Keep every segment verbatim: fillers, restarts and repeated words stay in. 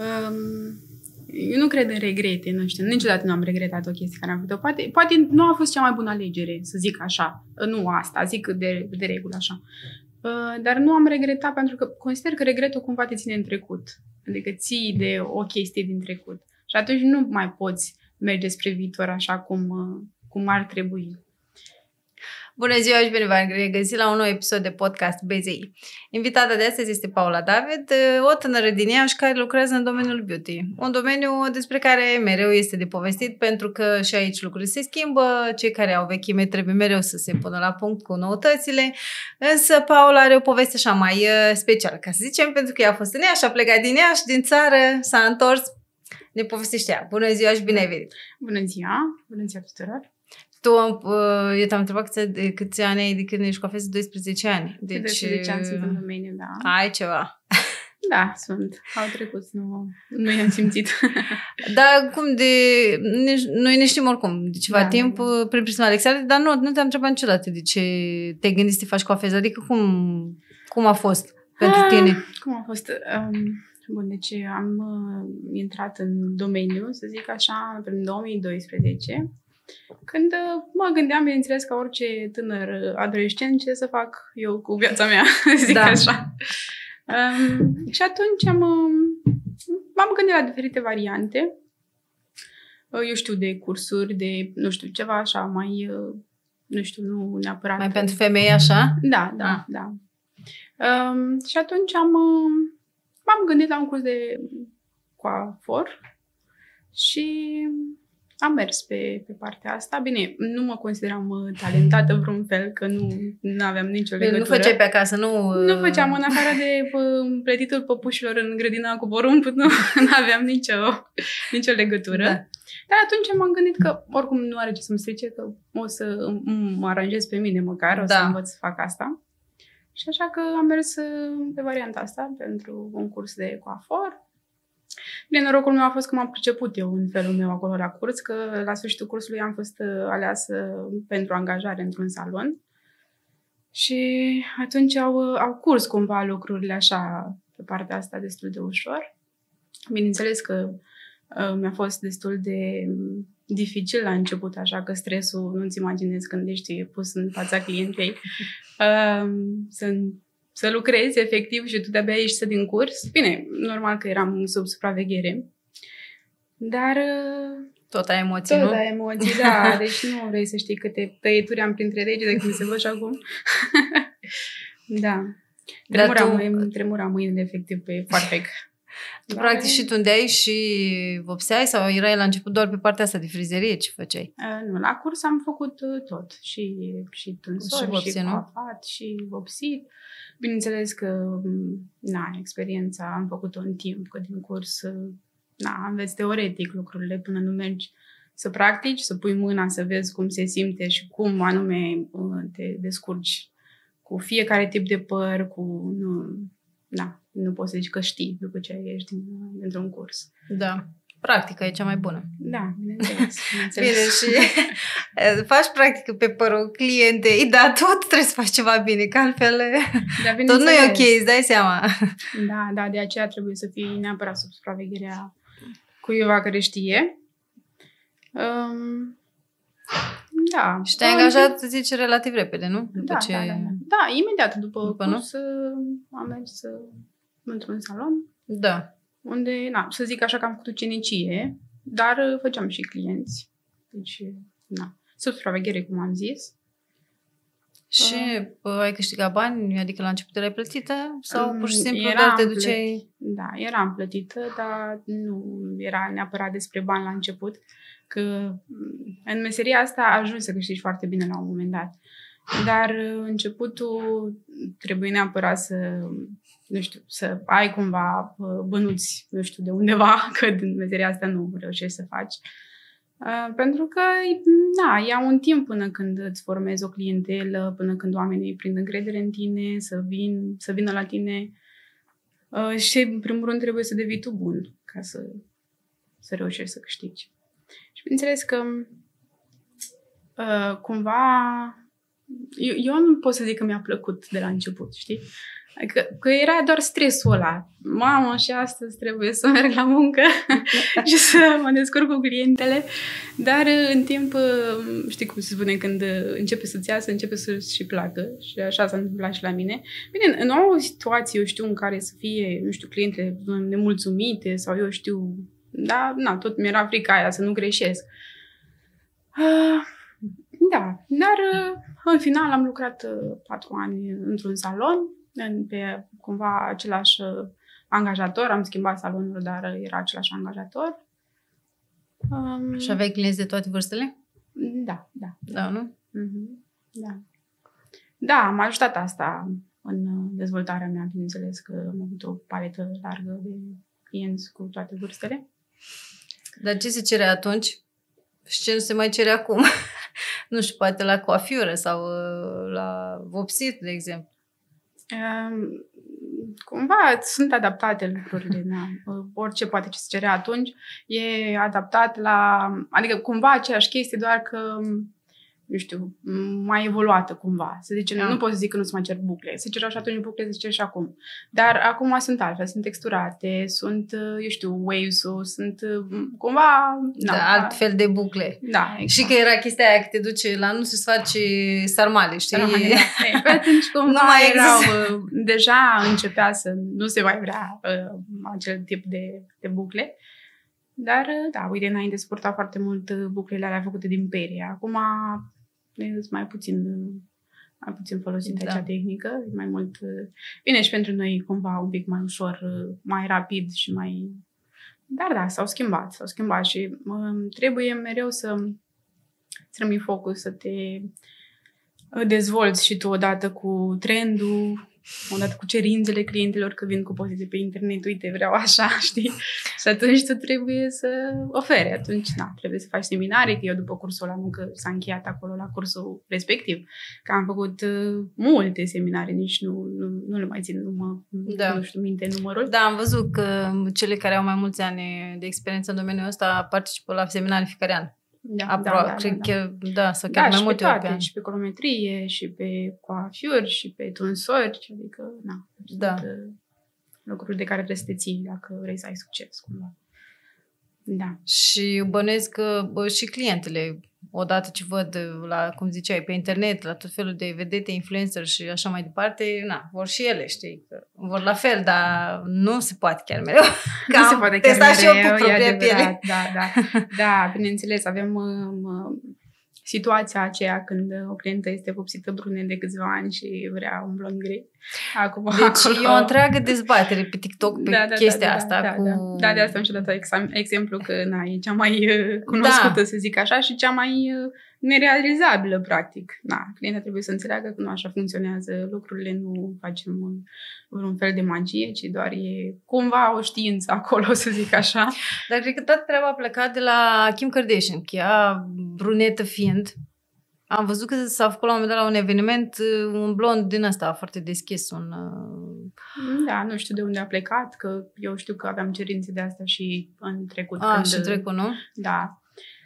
Um, eu nu cred în regrete, nu știu, niciodată nu am regretat o chestie care am făcut-o. Poate, poate nu a fost cea mai bună alegere, să zic așa. Nu asta, zic de, de regulă așa. Uh, dar nu am regretat pentru că consider că regretul cumva te ține în trecut. Adică ții de o chestie din trecut. Și atunci nu mai poți merge spre viitor așa cum, uh, cum ar trebui. Bună ziua și bine v-am regăsit la un nou episod de podcast B Z I. Invitata de astăzi este Paula David, o tânără din Iași care lucrează în domeniul beauty. Un domeniu despre care mereu este de povestit pentru că și aici lucrurile se schimbă, cei care au vechime trebuie mereu să se pună la punct cu noutățile, însă Paula are o poveste așa mai specială, ca să zicem, pentru că ea a fost în Iași, a plecat din Iași, din țară, s-a întors, ne povestește ea. Bună ziua și bine ai venit! Bună ziua! Bună ziua tuturor! Tu, eu te-am întrebat câți, de câți ani ai de când ești coafează, doisprezece ani. Deci, doisprezece ani sunt în domeniu, da. Ai ceva. Da, sunt. Au trecut, nu, nu i-am simțit. Dar cum de... Ne, noi ne știm oricum de ceva da, timp da, da. Prin prisma Alexandre, dar nu, nu te-am întrebat niciodată de ce te-ai gândit să te faci coafeză. Adică cum, cum a fost pentru ah, tine? Cum a fost? Um, bun, deci am uh, intrat în domeniu, să zic așa, în două mii doisprezece. Când mă gândeam, bineînțeles, ca orice tânăr adolescent, ce să fac eu cu viața mea, zic da. așa. Um, și atunci am, m-am gândit la diferite variante. Eu știu, de cursuri, de, nu știu, ceva așa mai, nu știu, nu neapărat... Mai pentru femei, așa? Da, da, ah. da. Um, și atunci am, m-am gândit la un curs de coafor și... Am mers pe, pe partea asta. Bine, nu mă consideram talentată vreun fel, că nu aveam nicio legătură. Nu făceai pe acasă, nu... Nu făceam, în afară de pă, plătitul păpușilor în grădina cu porumb, nu aveam nicio, nicio legătură. Da. Dar atunci m-am gândit că oricum nu are ce să-mi strice, că o să mă aranjez pe mine măcar, o da. să învăț să fac asta. Și așa că am mers pe varianta asta pentru un curs de coafor. Bine, norocul meu a fost că m-am priceput eu în felul meu acolo la curs, că la sfârșitul cursului am fost aleasă pentru angajare într-un salon și atunci au, au curs cumva lucrurile așa pe partea asta destul de ușor. Bineînțeles că uh, mi-a fost destul de dificil la început, așa că stresul, nu-ți imaginezi când ești pus în fața clientei uh, să să lucrezi efectiv și tu de-abia ieși din curs. Bine, normal că eram sub supraveghere, dar... Tot ai emoții, tot nu? Tot ai emoții, da. Deci nu vrei să știi câte tăieturi am printre regi de cum se văd și acum. Da. Tremura, tu... mâine, tremura mâinile efectiv pe farfec. Tu da, practic și tu undeai și vopseai sau erai la început doar pe partea asta de frizerie? Ce făceai? Uh, nu, la curs am făcut tot. Și, și tunsori, și, vopsi, și coafat, și vopsit. Bineînțeles că, na, experiența am făcut-o în timp, că din curs, na, înveți teoretic lucrurile până nu mergi să practici, să pui mâna, să vezi cum se simte și cum anume te descurci cu fiecare tip de păr, cu, nu, na, nu poți să zici că știi după ce ești dintr-un curs. Da. Practica e cea mai bună. Da, bineînțeles. bineînțeles. Bine, și faci practică pe părul clientei, dar tot trebuie să faci ceva bine, că altfel da, tot nu e ok, îți dai seama. Da, da, de aceea trebuie să fii neapărat sub supravegherea cuiva care știe. Um, da. Și te-ai angajat, zici, relativ repede, nu? După da, ce... da, da, da. Da, imediat după, după curs nu? am mers într-un salon. Da. Unde, na, să zic așa că am făcut ucenicie, dar făceam și clienți. Deci, na, sub supraveghere, cum am zis. Și uh, ai câștigat bani? Adică la început erai plătită? Sau pur și simplu doar te duceai? Plătit, da, eram plătită, dar nu era neapărat despre bani la început. Că în meseria asta ajungi să câștigi foarte bine la un moment dat. Dar începutul trebuie neapărat să, nu știu, să ai cumva bănuți, nu știu, de undeva, că din meseria asta nu reușești să faci. Uh, pentru că, na, ia un timp până când îți formezi o clientelă, până când oamenii prind încredere în tine, să, vin, să vină la tine. Uh, și, în primul rând, trebuie să devii tu bun ca să, să reușești să câștigi. Și, bineînțeles că, uh, cumva... Eu, eu nu pot să zic că mi-a plăcut de la început, știi? Că, că era doar stresul ăla. Mamă, și astăzi trebuie să merg la muncă și să mă descurc cu clientele. Dar în timp, știi cum se spune, când începe să-ți iasă, începe să-și și placă. Și așa s-a întâmplat și la mine. Bine, în o situație, eu știu, în care să fie, nu știu, cliente nemulțumite sau eu știu, da, na, tot mi-era frica aia să nu greșesc. Uh, da, dar în final am lucrat patru ani într-un salon, pe cumva același angajator, am schimbat salonul, dar era același angajator. Um, și aveai clienți de toate vârstele? Da, da. Da, nu? Mm-hmm, da. Da, m-a ajutat asta în dezvoltarea mea, bineînțeles că am avut o paletă largă de clienți cu toate vârstele. Dar ce se cere atunci și ce nu se mai cere acum? Nu știu, poate la coafiură sau la vopsit, de exemplu. Um, cumva sunt adaptate lucrurile. Da. Orice poate ce se cerea atunci e adaptat la... Adică cumva aceeași chestie, doar că, nu știu, mai evoluată cumva. Să zice, yeah. Nu pot să zic că nu se mai cer bucle. Se cereau și atunci bucle, se cer și acum. Dar acum sunt altfel, sunt texturate, sunt, eu știu, waves-ul, sunt cumva... Da, da, altfel de bucle. Da, exact. Și că era chestia aia că te duce la nu se face sarmale, știi? Sarmale, da. Pe atunci cumva nu mai erau, deja începea să nu se mai vrea uh, acel tip de, de bucle. Dar, da, uite, înainte se purta foarte mult buclele alea făcute din perie. Acum e mai puțin, mai puțin folosită da. Acea tehnică. Mai mult, bine, și pentru noi cumva un pic mai ușor, mai rapid și mai... Dar da, s-au schimbat, s-au schimbat și uh, trebuie mereu să să rămâi focus, să te dezvolți și tu odată cu trendul, odată cu cerințele clientelor că vin cu poziții pe internet, uite, vreau așa, știi? Și atunci tu trebuie să oferi. Atunci, da, trebuie să faci seminarii, că eu după cursul ăla încă s-a încheiat acolo la cursul respectiv, că am făcut uh, multe seminarii, nici nu, nu, nu le mai țin, nu mă, da. nu știu minte numărul. Da, am văzut că cele care au mai mulți ani de experiență în domeniul ăsta participă la seminarii fiecare an. Da, Apro- da, da, cred da, că, da, sau chiar da, mai și multe pe ori toate, pe an. și pe colometrie, și pe coafiuri, și pe tunsori, adică, na, da. sunt uh, lucruri de care trebuie să te ții dacă vrei să ai succes, cumva. Da. Și bănuiesc că bă, și clientele, odată ce văd, la, cum ziceai, pe internet, la tot felul de vedete, influencer și așa mai departe, na, vor și ele, știi, că vor la fel, dar nu se poate chiar mereu. Nu se poate chiar mereu, și eu cu propria piele. Da, da, da, bineînțeles, avem uh, situația aceea când o clientă este vopsită brune de câțiva ani și vrea un blond gri. Acum, deci acolo... e o întreagă dezbatere pe TikTok pe da, da, chestia da, asta. Da, cu... da, da, de asta am și dat exam- exemplu că na, e cea mai uh, cunoscută, da. Să zic așa, și cea mai uh, nerealizabilă, practic. Na, clientul trebuie să înțeleagă că nu așa funcționează lucrurile, nu facem uh, vreun fel de magie, ci doar e cumva o știință acolo, să zic așa. Dar cred că toată treaba a plecat de la Kim Kardashian, că ea, brunetă fiind, am văzut că s-a făcut la un moment dat la un eveniment un blond din ăsta foarte deschis. Un, uh... Da, nu știu de unde a plecat, că eu știu că aveam cerințe de asta și în trecut. A, când... și în trecut, nu? Da.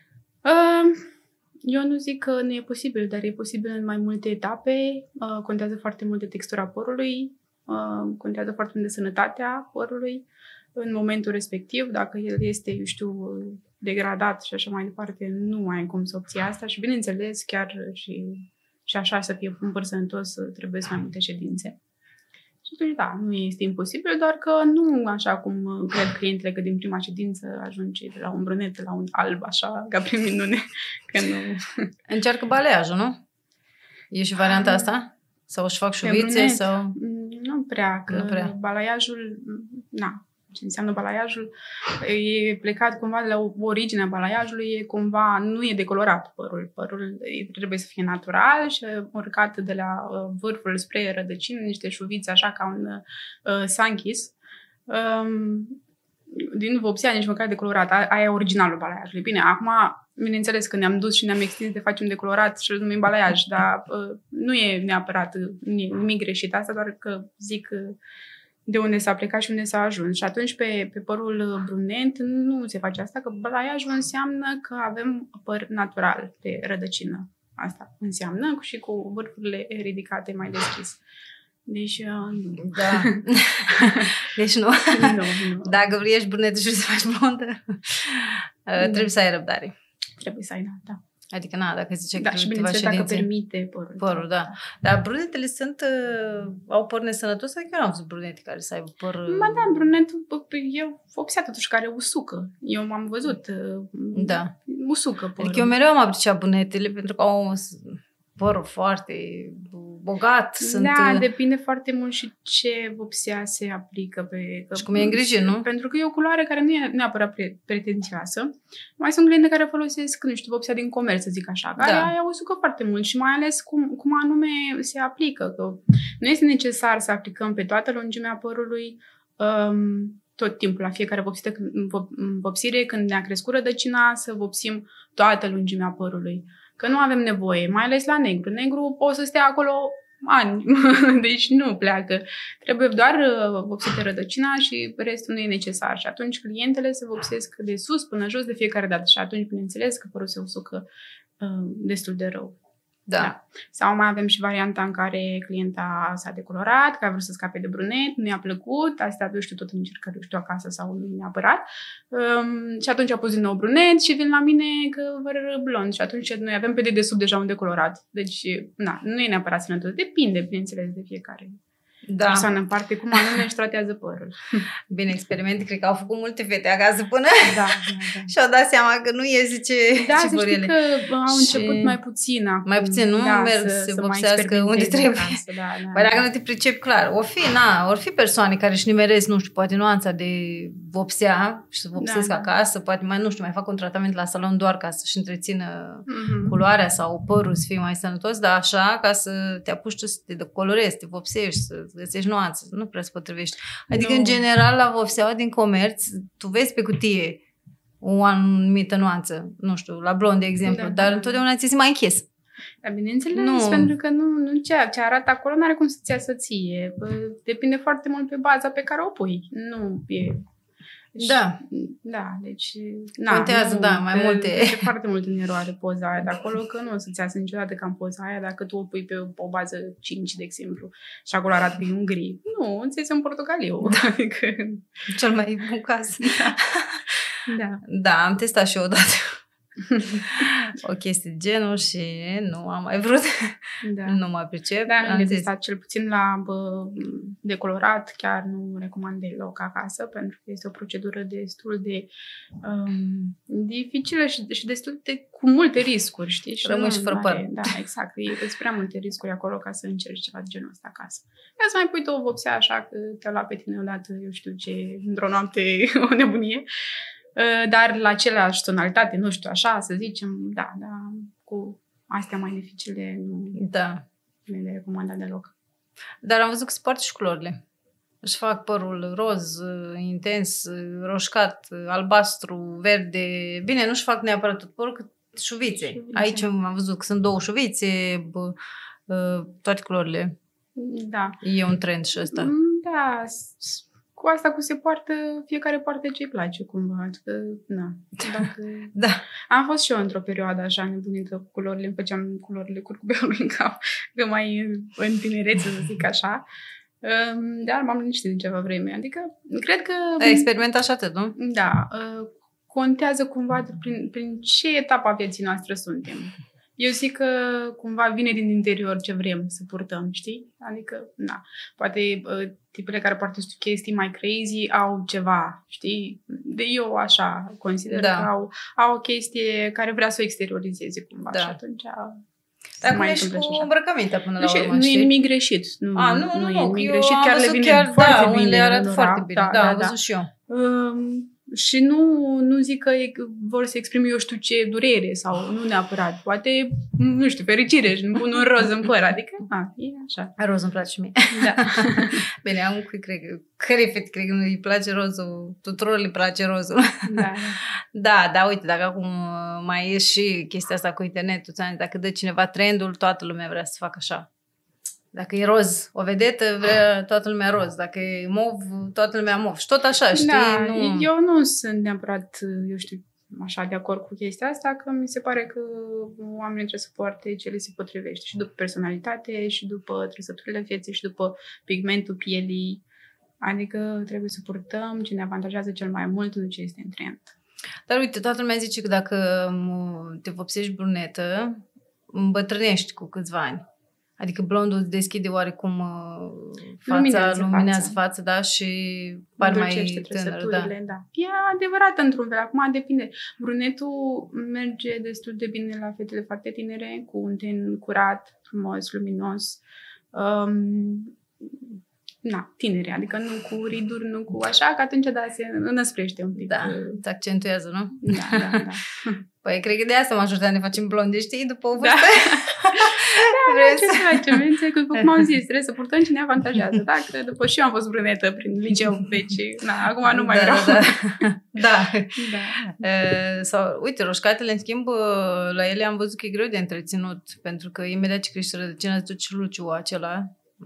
Uh, eu nu zic că nu e posibil, dar e posibil în mai multe etape. Uh, contează foarte mult de textura părului, uh, contează foarte mult de sănătatea părului în momentul respectiv. Dacă el este, eu știu, degradat și așa mai departe, nu ai cum să obții asta și, bineînțeles, chiar și, și așa să fie un păr sănătos, trebuie să mai multe ședințe. Și atunci, da, nu este imposibil, doar că nu așa cum cred clientele că din prima ședință ajunge de la un brunet la un alb, așa, ca prin minune, că nu... Încearcă baleiajul, nu? E și varianta asta? Sau își fac șuvițe? Sau... Nu prea, că nu prea. Balaiajul, na, ce înseamnă balaiajul, e plecat cumva de la originea balaiajului, e cumva, nu e decolorat părul. Părul trebuie să fie natural și urcat de la vârful spre rădăcină, niște șuvițe așa ca un uh, sunkiss. Um, din vopsea nici măcar decolorat. Aia e originalul balaiajului. Bine, acum, bineînțeles că ne-am dus și ne-am extins de facem decolorat și îl numim balaiaj, dar uh, nu e neapărat nu e nimic greșit asta, doar că zic uh, de unde s-a plecat și unde s-a ajuns. Și atunci pe, pe părul brunet nu se face asta, că balaiajul înseamnă că avem păr natural de rădăcină. Asta înseamnă și cu vârfurile ridicate mai deschis. Deci, uh, nu. Da. Deci nu. nu, nu. Dacă vrei ești brunetă și vrei să faci blondă, da. trebuie să ai răbdare. Trebuie să ai, da, da. Adică, na, dacă zice da, că și câteva bineînțeles ședințe... dacă permite părul. Părul, da. Dar brunetele sunt... Uh, au păr nesănătos? Adică eu nu am văzut brunete care să aibă păr... Uh... Ba da, brunetul e vopsea totuși care usucă. Eu m-am văzut. Uh, da. Usucă părul. Adică eu mereu am apreciat brunetele pentru că au părul foarte bogat. Sunt... Da, depinde foarte mult și ce vopsea se aplică pe... Și cum e îngrijit, nu? Pentru că e o culoare care nu e neapărat pre- pretențioasă. Mai sunt cliente care folosesc, nu știu, vopsea din comerț, să zic așa, care da. aia usucă foarte mult și mai ales cum, cum anume se aplică. Că nu este necesar să aplicăm pe toată lungimea părului um, tot timpul, la fiecare vopsită, vopsire, când ne-a crescut rădăcina, să vopsim toată lungimea părului. Că nu avem nevoie, mai ales la negru. Negru o să stea acolo ani, deci nu pleacă. Trebuie doar vopsită rădăcina și restul nu e necesar. Și atunci clientele se vopsesc de sus până jos de fiecare dată. Și atunci, bineînțeles, că părul se usucă uh, destul de rău. Da. da. Sau mai avem și varianta în care clienta s-a decolorat, că a vrut să scape de brunet, nu i-a plăcut, asta eu știu tot încercări, știu acasă sau nu neapărat. Um, și atunci a pus din nou brunet și vin la mine că văr blond. Și atunci noi avem pe dedesubt deja un decolorat. Deci, na, nu e neapărat sănătos. Depinde, bineînțeles, de fiecare. Da. Persoană în parte, cum anume își tratează părul. Bine, experimente, cred că au făcut multe fete acasă până da, da, da. și-au dat seama că nu e, zice, da, ce să știi ele. Că au început și... mai puțin acum. Mai puțin, nu da, merg să, să vopsească unde trebuie. Casă, da, da, Băi, dacă da. nu te pricepi, clar, o fi, na, or fi persoane care își nimeresc, nu știu, poate nuanța de vopsea și să vopsesc da, acasă, da. poate mai, nu știu, mai fac un tratament la salon doar ca să-și întrețină mm-hmm. culoarea sau părul să fie mai sănătos, dar așa, ca să te apuci tu să te decolorezi, să te vopsești, să găsești nuanțe, nu prea se potrivești. Adică, nu. în general, la vopseaua din comerț, tu vezi pe cutie o anumită nuanță, nu știu, la blond, de exemplu, da, dar da. întotdeauna ți-e mai închis. Dar bineînțeles, nu. pentru că nu, nu ce, ce arată acolo nu are cum să-ți iasă ție. Depinde foarte mult pe baza pe care o pui. Nu e... Da. Da, deci... Contează, nu, da, mai multe... E foarte mult în eroare poza aia de acolo, că nu o să-ți iasă niciodată ca în poza aia dacă tu o pui pe o bază cinci, de exemplu, și acolo arată că e un gri. Nu, îți iese un portocaliu. Da. Adică... Cel mai bun caz. Da. da. Da, am testat și eu odată o chestie de genul și nu am mai vrut. Da. Nu mă pricep. Da, am testat cel puțin la bă, decolorat, chiar nu recomand deloc acasă, pentru că este o procedură destul de um, dificilă și, și destul de cu multe riscuri, știi? Și rămâi și fără păr. Da, exact. E prea multe riscuri acolo ca să încerci ceva de genul ăsta acasă. Ia să mai pui tu o vopsea așa că te-a luat pe tine odată, eu știu ce, într-o noapte o nebunie. Dar la același tonalitate, nu știu, așa, să zicem, da, da, cu astea mai dificile nu da. ne le recomandă deloc. Dar am văzut că se poartă și culorile. Își fac părul roz, intens, roșcat, albastru, verde. Bine, nu-și fac neapărat tot părul, cât șuvițe. șuvițe. Aici am văzut că sunt două șuvițe, bă, toate culorile. Da. E un trend și ăsta. Da, cu asta cu se poartă, fiecare poartă ce-i place cumva. Adică, na. Dacă... da. Am fost și eu într-o perioadă așa nebunită cu culorile, îmi făceam culorile curcubeului în cap, că mai în tinerețe, să zic așa. Dar m-am liniștit de ceva vreme. Adică, cred că... Ai experimentat și atât, nu? Da. Contează cumva prin, prin ce etapă a vieții noastre suntem. Eu zic că cumva vine din interior ce vrem să purtăm, știi? Adică, na, poate tipele care poartă chestii mai crazy au ceva, știi? De eu așa consider da. că au, au o chestie care vrea să o exteriorizeze cumva da. și atunci... Dar cum ești cu îmbrăcămintea până la urmă, Nu știi? e nimic greșit. Nu, A, nu, nu, nu, nu, e nimic eu greșit. Chiar le vine chiar, foarte da, bine. le arată foarte bine, da, da, da, am văzut da. și eu. Um, Și nu, nu zic că vor să exprime eu știu ce durere sau nu neapărat. Poate, nu știu, fericire și îmi pun un roz în păr. Adică, a, e așa. Roz îmi place și mie. Da. Bine, am cui cred că, care fete cred că nu îi place rozul, tuturor le place rozul. Da. Da, da, uite, dacă acum mai e și chestia asta cu internetul, dacă dă cineva trendul, toată lumea vrea să facă așa. Dacă e roz, o vedetă, vrea toată lumea roz. Dacă e mov, toată lumea mov. Și tot așa, știi? Da, nu... eu nu sunt neapărat, eu știu, așa de acord cu chestia asta, că mi se pare că oamenii trebuie să poarte ce le se potrivește și după personalitate și după trăsăturile vieții și după pigmentul pielii. Adică trebuie să purtăm ce ne avantajează cel mai mult, nu ce este în trend. Dar uite, toată lumea zice că dacă te vopsești brunetă, îmbătrânești cu câțiva ani. Adică blondul îți deschide oarecum fața, luminează, luminează fața, fața, da, și pare mai tânăr. Da. Da. E adevărat într-un fel. Acum depinde. Brunetul merge destul de bine la fetele foarte tinere, cu un ten curat, frumos, luminos. Um, na, tinere, adică nu cu riduri, nu cu așa, că atunci da, se înăsprește un pic. Da, se accentuează, nu? Da, da, da. Păi, cred că de asta majoritatea ne facem blonde, știi, după o vârstă. Da, da, ce să facem? Că, după cum am zis, trebuie să purtăm ce ne avantajează. Da? Că după și eu am fost brunetă prin liceu, deci, na, acum nu mai da, vreau. Da, da. Da. E, sau, uite, roșcatele, în schimb, la ele am văzut că e greu de întreținut, pentru că imediat ce crește rădăcina, îți duci luciul acela.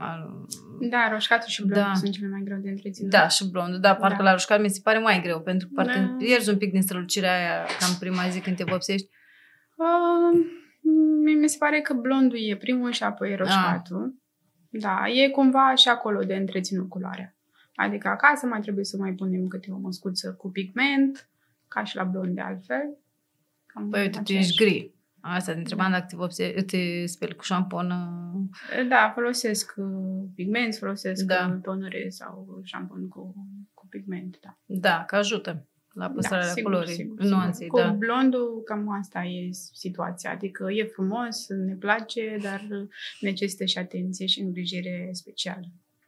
Da, roșcatul și blondul da. sunt cele mai greu de întreținut. Da, și blondul. Da, parcă da. la roșcat mi se pare mai greu, pentru că parcă da. pierzi un pic din strălucirea aia cam prima zi când te vopsești. Uh, mi se pare că blondul e primul și apoi roșcatul. Ah. Da, e cumva și acolo de întreținut culoarea. Adică acasă mai trebuie să mai punem câte o măscuță cu pigment, ca și la blond de altfel. Cam păi uite, tu ești gri. Asta te întrebam da. Dacă te, vopse, te speli cu șampon. Da, folosesc pigment, folosesc da. tonere sau șampon cu, cu pigment, da. Da, că ajută la păstrarea da, sigur, colorii, sigur, nuanței. Cu da. blondul, cam asta e situația. Adică e frumos, ne place, dar necesită și atenție și îngrijire specială.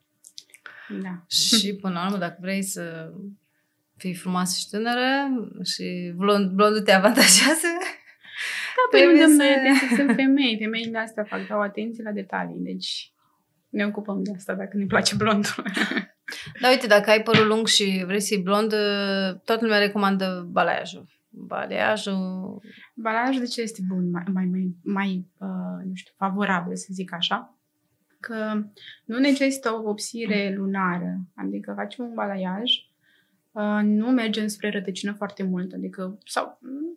Da. Și până la urmă, dacă vrei să fii frumoasă și tânără și blond, blondul te avantajează, da, pe unde să... sunt femei. Femeile astea fac, dau atenție la detalii. Deci ne ocupăm de asta dacă ne place blondul. Da, uite, dacă ai părul lung și vrei să fii blond, toată lumea recomandă balayajul. Balayajul... Balayajul de ce este bun? Mai, mai, mai, mai uh, nu știu, favorabil, să zic așa. Că nu necesită o vopsire lunară. Adică facem un balayaj, uh, nu mergem spre rădăcină foarte mult. Adică, sau...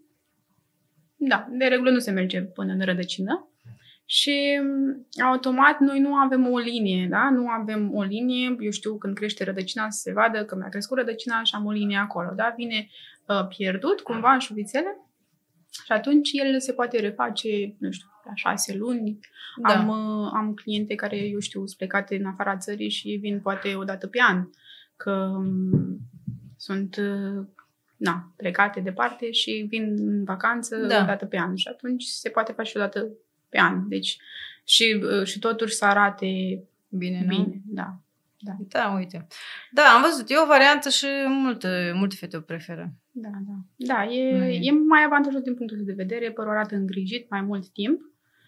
Da, de regulă nu se merge până în rădăcină și automat noi nu avem o linie, da? Nu avem o linie, eu știu când crește rădăcina să se vadă că mi-a crescut rădăcina și am o linie acolo, da? Vine uh, pierdut cumva în șuvițele și atunci el se poate reface, nu știu, la șase luni. Da. Am, uh, am cliente care, eu știu, sunt plecate în afara țării și vin poate o dată pe an, că um, sunt... Uh, Na, plecate departe și vin în vacanță da. O dată pe an. Și atunci se poate face o dată pe an. Deci și, și totuși să arate bine, bine. Nu? Da. Da. Da, uite. Da, am văzut. E o variantă și multe, multe fete o preferă. Da, da. Da, e, mm. e mai avantajos din punctul de vedere. Părul arată îngrijit mai mult timp.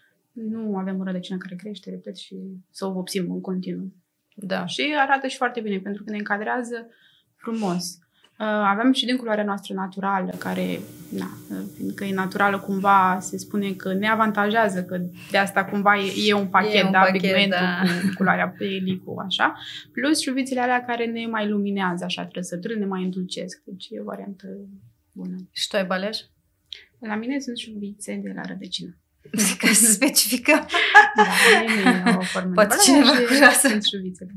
Nu avem o rădăcină care crește, repet, și să o vopsim în continuu. Da. Și arată și foarte bine, pentru că ne încadrează frumos. Uh, avem și din culoarea noastră naturală, care, na, fiindcă e naturală, cumva se spune că ne avantajează, că de asta cumva e, e un pachet, e un da, pachet, pigmentul da. Cu culoarea pielii, cu așa, plus șuvițele alea care ne mai luminează, așa, trăsăturile ne mai îndulcesc, deci e o variantă bună. Și tu ai balayaj? La mine sunt șuvițe de la rădăcină. Ca să specificăm. Da, nu e o formă poate cineva curioasă. Sunt șuvițe.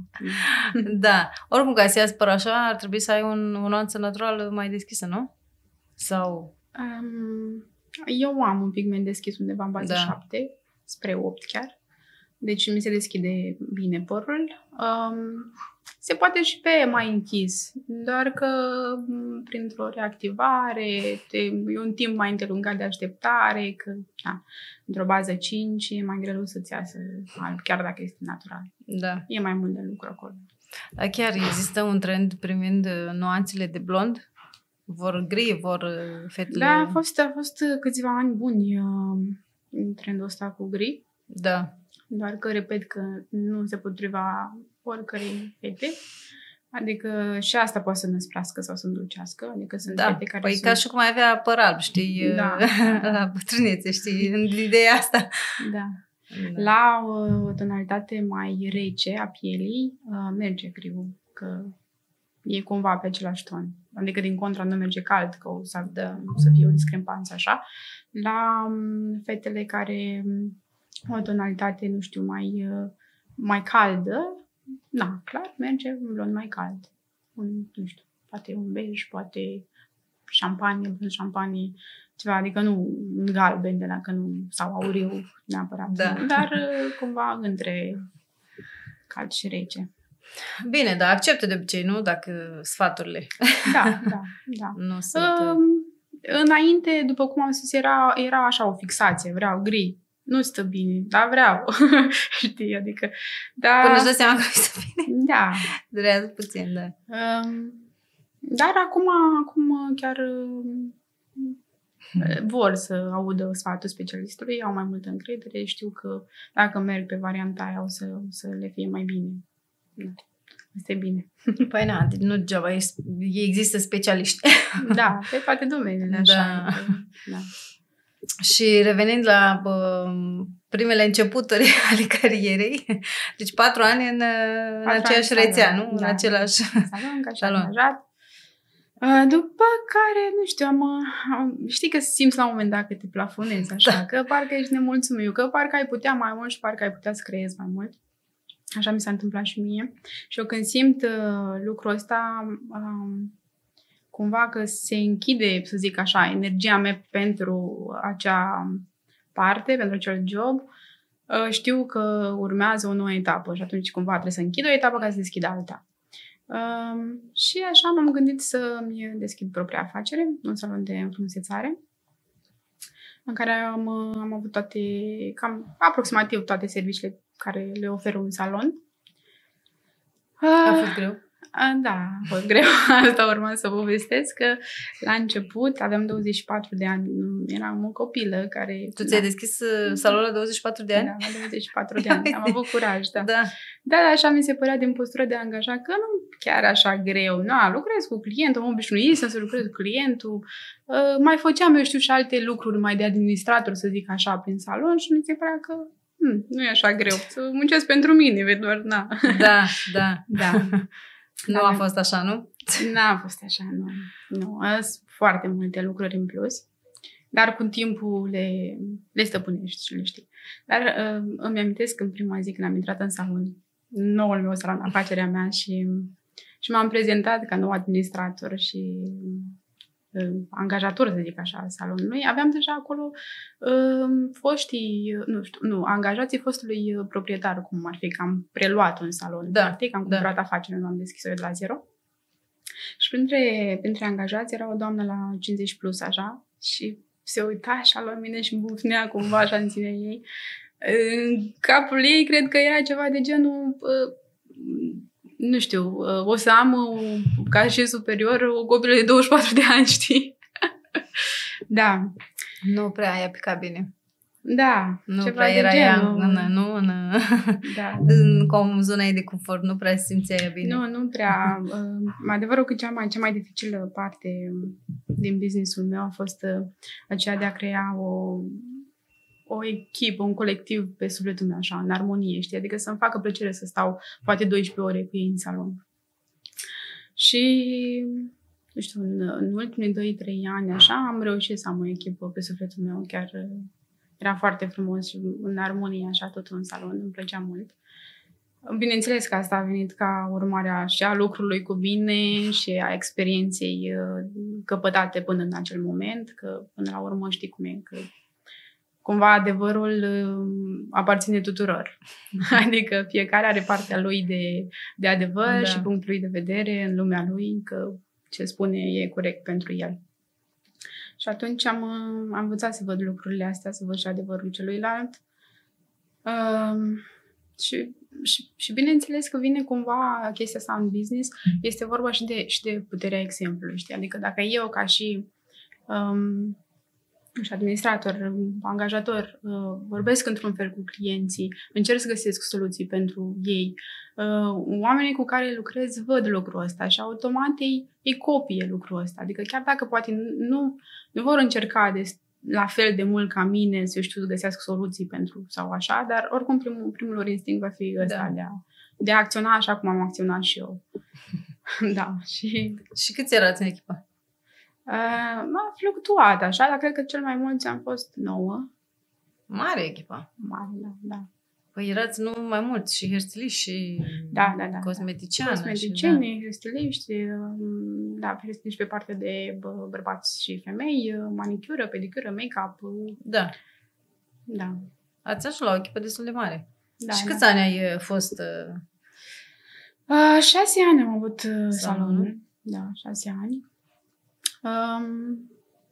Da. Oricum, ca să iasă părul așa, ar trebui să ai un, o nuanță naturală mai deschisă, nu? Sau... Um, eu am un pigment deschis undeva în bază da. șapte, spre opt chiar. Deci mi se deschide bine părul. Um, se poate și pe mai închis, doar că printr-o reactivare, te, e un timp mai îndelungat de așteptare, că na, într-o bază cinci e mai greu să-ți iasă alb, chiar dacă este natural. Da. E mai mult de lucru acolo. Dar chiar există un trend privind nuanțele de blond? Vor gri, vor fetele... Da, a fost, a fost câțiva ani buni uh, trendul ăsta cu gri. Da. Doar că, repet, că nu se potriva oricărei fete. Adică și asta poate să năsprească sau să îndulcească. Adică sunt da, fete care păi sunt... ca și cum ai avea păr alb, știi? Da. La bătrânețe, știi? În ideea asta. Da. Da. La o tonalitate mai rece a pielii merge griul. Că e cumva pe același ton. Adică din contra nu merge cald, că o să, dă, să fie o discrepanță așa. La um, fetele care um, o tonalitate, nu știu, mai, uh, mai caldă, da, clar, merge un blond mai cald. Un, nu știu, poate un bej, poate șampanie, blond șampanie, ceva, adică nu galben de la că nu, sau auriu neapărat, da. Dar uh, cumva între cald și rece. Bine, dar acceptă de obicei, nu? Dacă sfaturile. Da, da, da. Nu sunt... Uh, înainte, după cum am spus, era, era așa o fixație. Vreau gri. Nu stă bine, dar vreau. Știi, adică... Da, până își dă seama că nu stă bine. Da. Durează puțin, da. Um, dar acum, acum chiar uh, vor să audă sfatul specialistului, au mai multă încredere, știu că dacă merg pe varianta aia o să, o să le fie mai bine. Da. Asta e bine. Păi na, nu degeaba, există specialiști. Da, pe toate domeniile, așa. Da. Da. Și revenind la bă, primele începuturi ale carierei, deci patru ani în, în aceeași rețea, nu? Da. În același salon, ca și angajat. După care, nu știu, am, am, știi că simți la un moment dat că te plafonezi așa, da. Că parcă ești nemulțumit, că parcă ai putea mai mult și parcă ai putea să creezi mai mult. Așa mi s-a întâmplat și mie. Și eu când simt uh, lucrul ăsta, um, cumva că se închide, să zic așa, energia mea pentru acea parte, pentru acel job, uh, știu că urmează o nouă etapă și atunci cumva trebuie să închid o etapă ca să deschid alta. Uh, și așa m-am gândit să-mi deschid propria afacere, un salon de înfrumusețare, în care am, am avut toate, cam aproximativ toate serviciile care le oferă un salon. A fost greu? Da, a fost greu. Asta urma să povestesc, că la început aveam douăzeci și patru de ani. Eram o copilă care... Tu ți-ai da. deschis salonul la douăzeci și patru de ani? Da, la douăzeci și patru de ani. Am avut curaj, da. Da. Da, așa mi se părea din postură de angajat că nu chiar așa greu. Nu, lucrez cu clientul, am obișnuit să lucrez cu clientul. Uh, mai făceam, eu știu, și alte lucruri mai de administrator, să zic așa, prin salon și mi se părea că hmm, nu e așa greu. Să muncesc pentru mine, doar, na. Da, da. Da. Nu a fost așa, nu? N-a fost așa, nu. Nu, sunt foarte multe lucruri în plus, dar cu timpul le, le stăpânești și le știi. Dar uh, îmi amintesc că în prima zi când am intrat în salon, noul meu salon, afacerea mea, și, și m-am prezentat ca nou administrator și uh, angajator, să zic așa, salonului. Aveam deja acolo uh, foștii, nu știu, nu, angajații fostului proprietar, cum ar fi, că am preluat un salon. Da, practic, am cumpărat da. afacerea, nu am deschis-o de la zero. Și printre, printre angajați era o doamnă la cincizeci plus, așa, și se uita așa la mine și bufnea cumva așa în sinea ei. În capul ei cred că era ceva de genul, nu știu, o să am ca și superior o copilă de douăzeci și patru de ani, știi? Da. Nu prea ai aplicat bine. Da. Nu ceva prea era ea în, nu, în, da, în cum zona ei de confort, nu prea simțeai bine. Nu, nu prea. Uh, adevărul că cea mai, cea mai dificilă parte din business-ul meu a fost uh, aceea de a crea o, o echipă, un colectiv pe sufletul meu, așa, în armonie, știi? Adică să-mi facă plăcere să stau poate doisprezece ore cu ei în salon. Și, nu știu, în, în ultimii doi trei ani, așa, am reușit să am o echipă pe sufletul meu, chiar era foarte frumos și în armonie, așa, totul în salon, îmi plăcea mult. Bineînțeles că asta a venit ca urmare și a lucrului cu mine și a experienței căpătate până în acel moment, că până la urmă știi cum e, că cumva adevărul aparține tuturor. Adică fiecare are partea lui de, de adevăr, da, și punctul lui de vedere în lumea lui, că ce spune e corect pentru el. Și atunci am, am învățat să văd lucrurile astea, să văd și adevărul celuilalt. Um, și, și, și bineînțeles că vine cumva chestia asta în business, este vorba și de, și de puterea exemplului, știi? Adică dacă eu ca și, um, și administrator, angajator, uh, vorbesc într-un fel cu clienții, încerc să găsesc soluții pentru ei, uh, oamenii cu care lucrez văd lucrul ăsta și automat ei, ei copie lucrul ăsta. Adică chiar dacă poate nu, nu vor încerca de, la fel de mult ca mine, să știu, să găsească soluții pentru sau așa, dar oricum primul, primul lor instinct va fi ăsta, da, de, a, de a acționa așa cum am acționat și eu. Da. Și, și câți erați în echipă? uh, m-a fluctuat așa, dar cred că cel mai mulți am fost nouă. Mare echipă. Mare, da, da. Păi erați nu mai mulți și hairstylist și da, da, da, cosmeticiană. Cosmeticieni, da. hairstyliști, da, hairstyliști pe partea de bă, bărbați și femei, manicură, pedicură, make-up. Da. Da. Ați ajuns la o echipă destul de mare. Da, și da. câți ani ai fost? Uh... Uh, șase ani am avut uh, salonul. salonul. Da, șase ani. Um,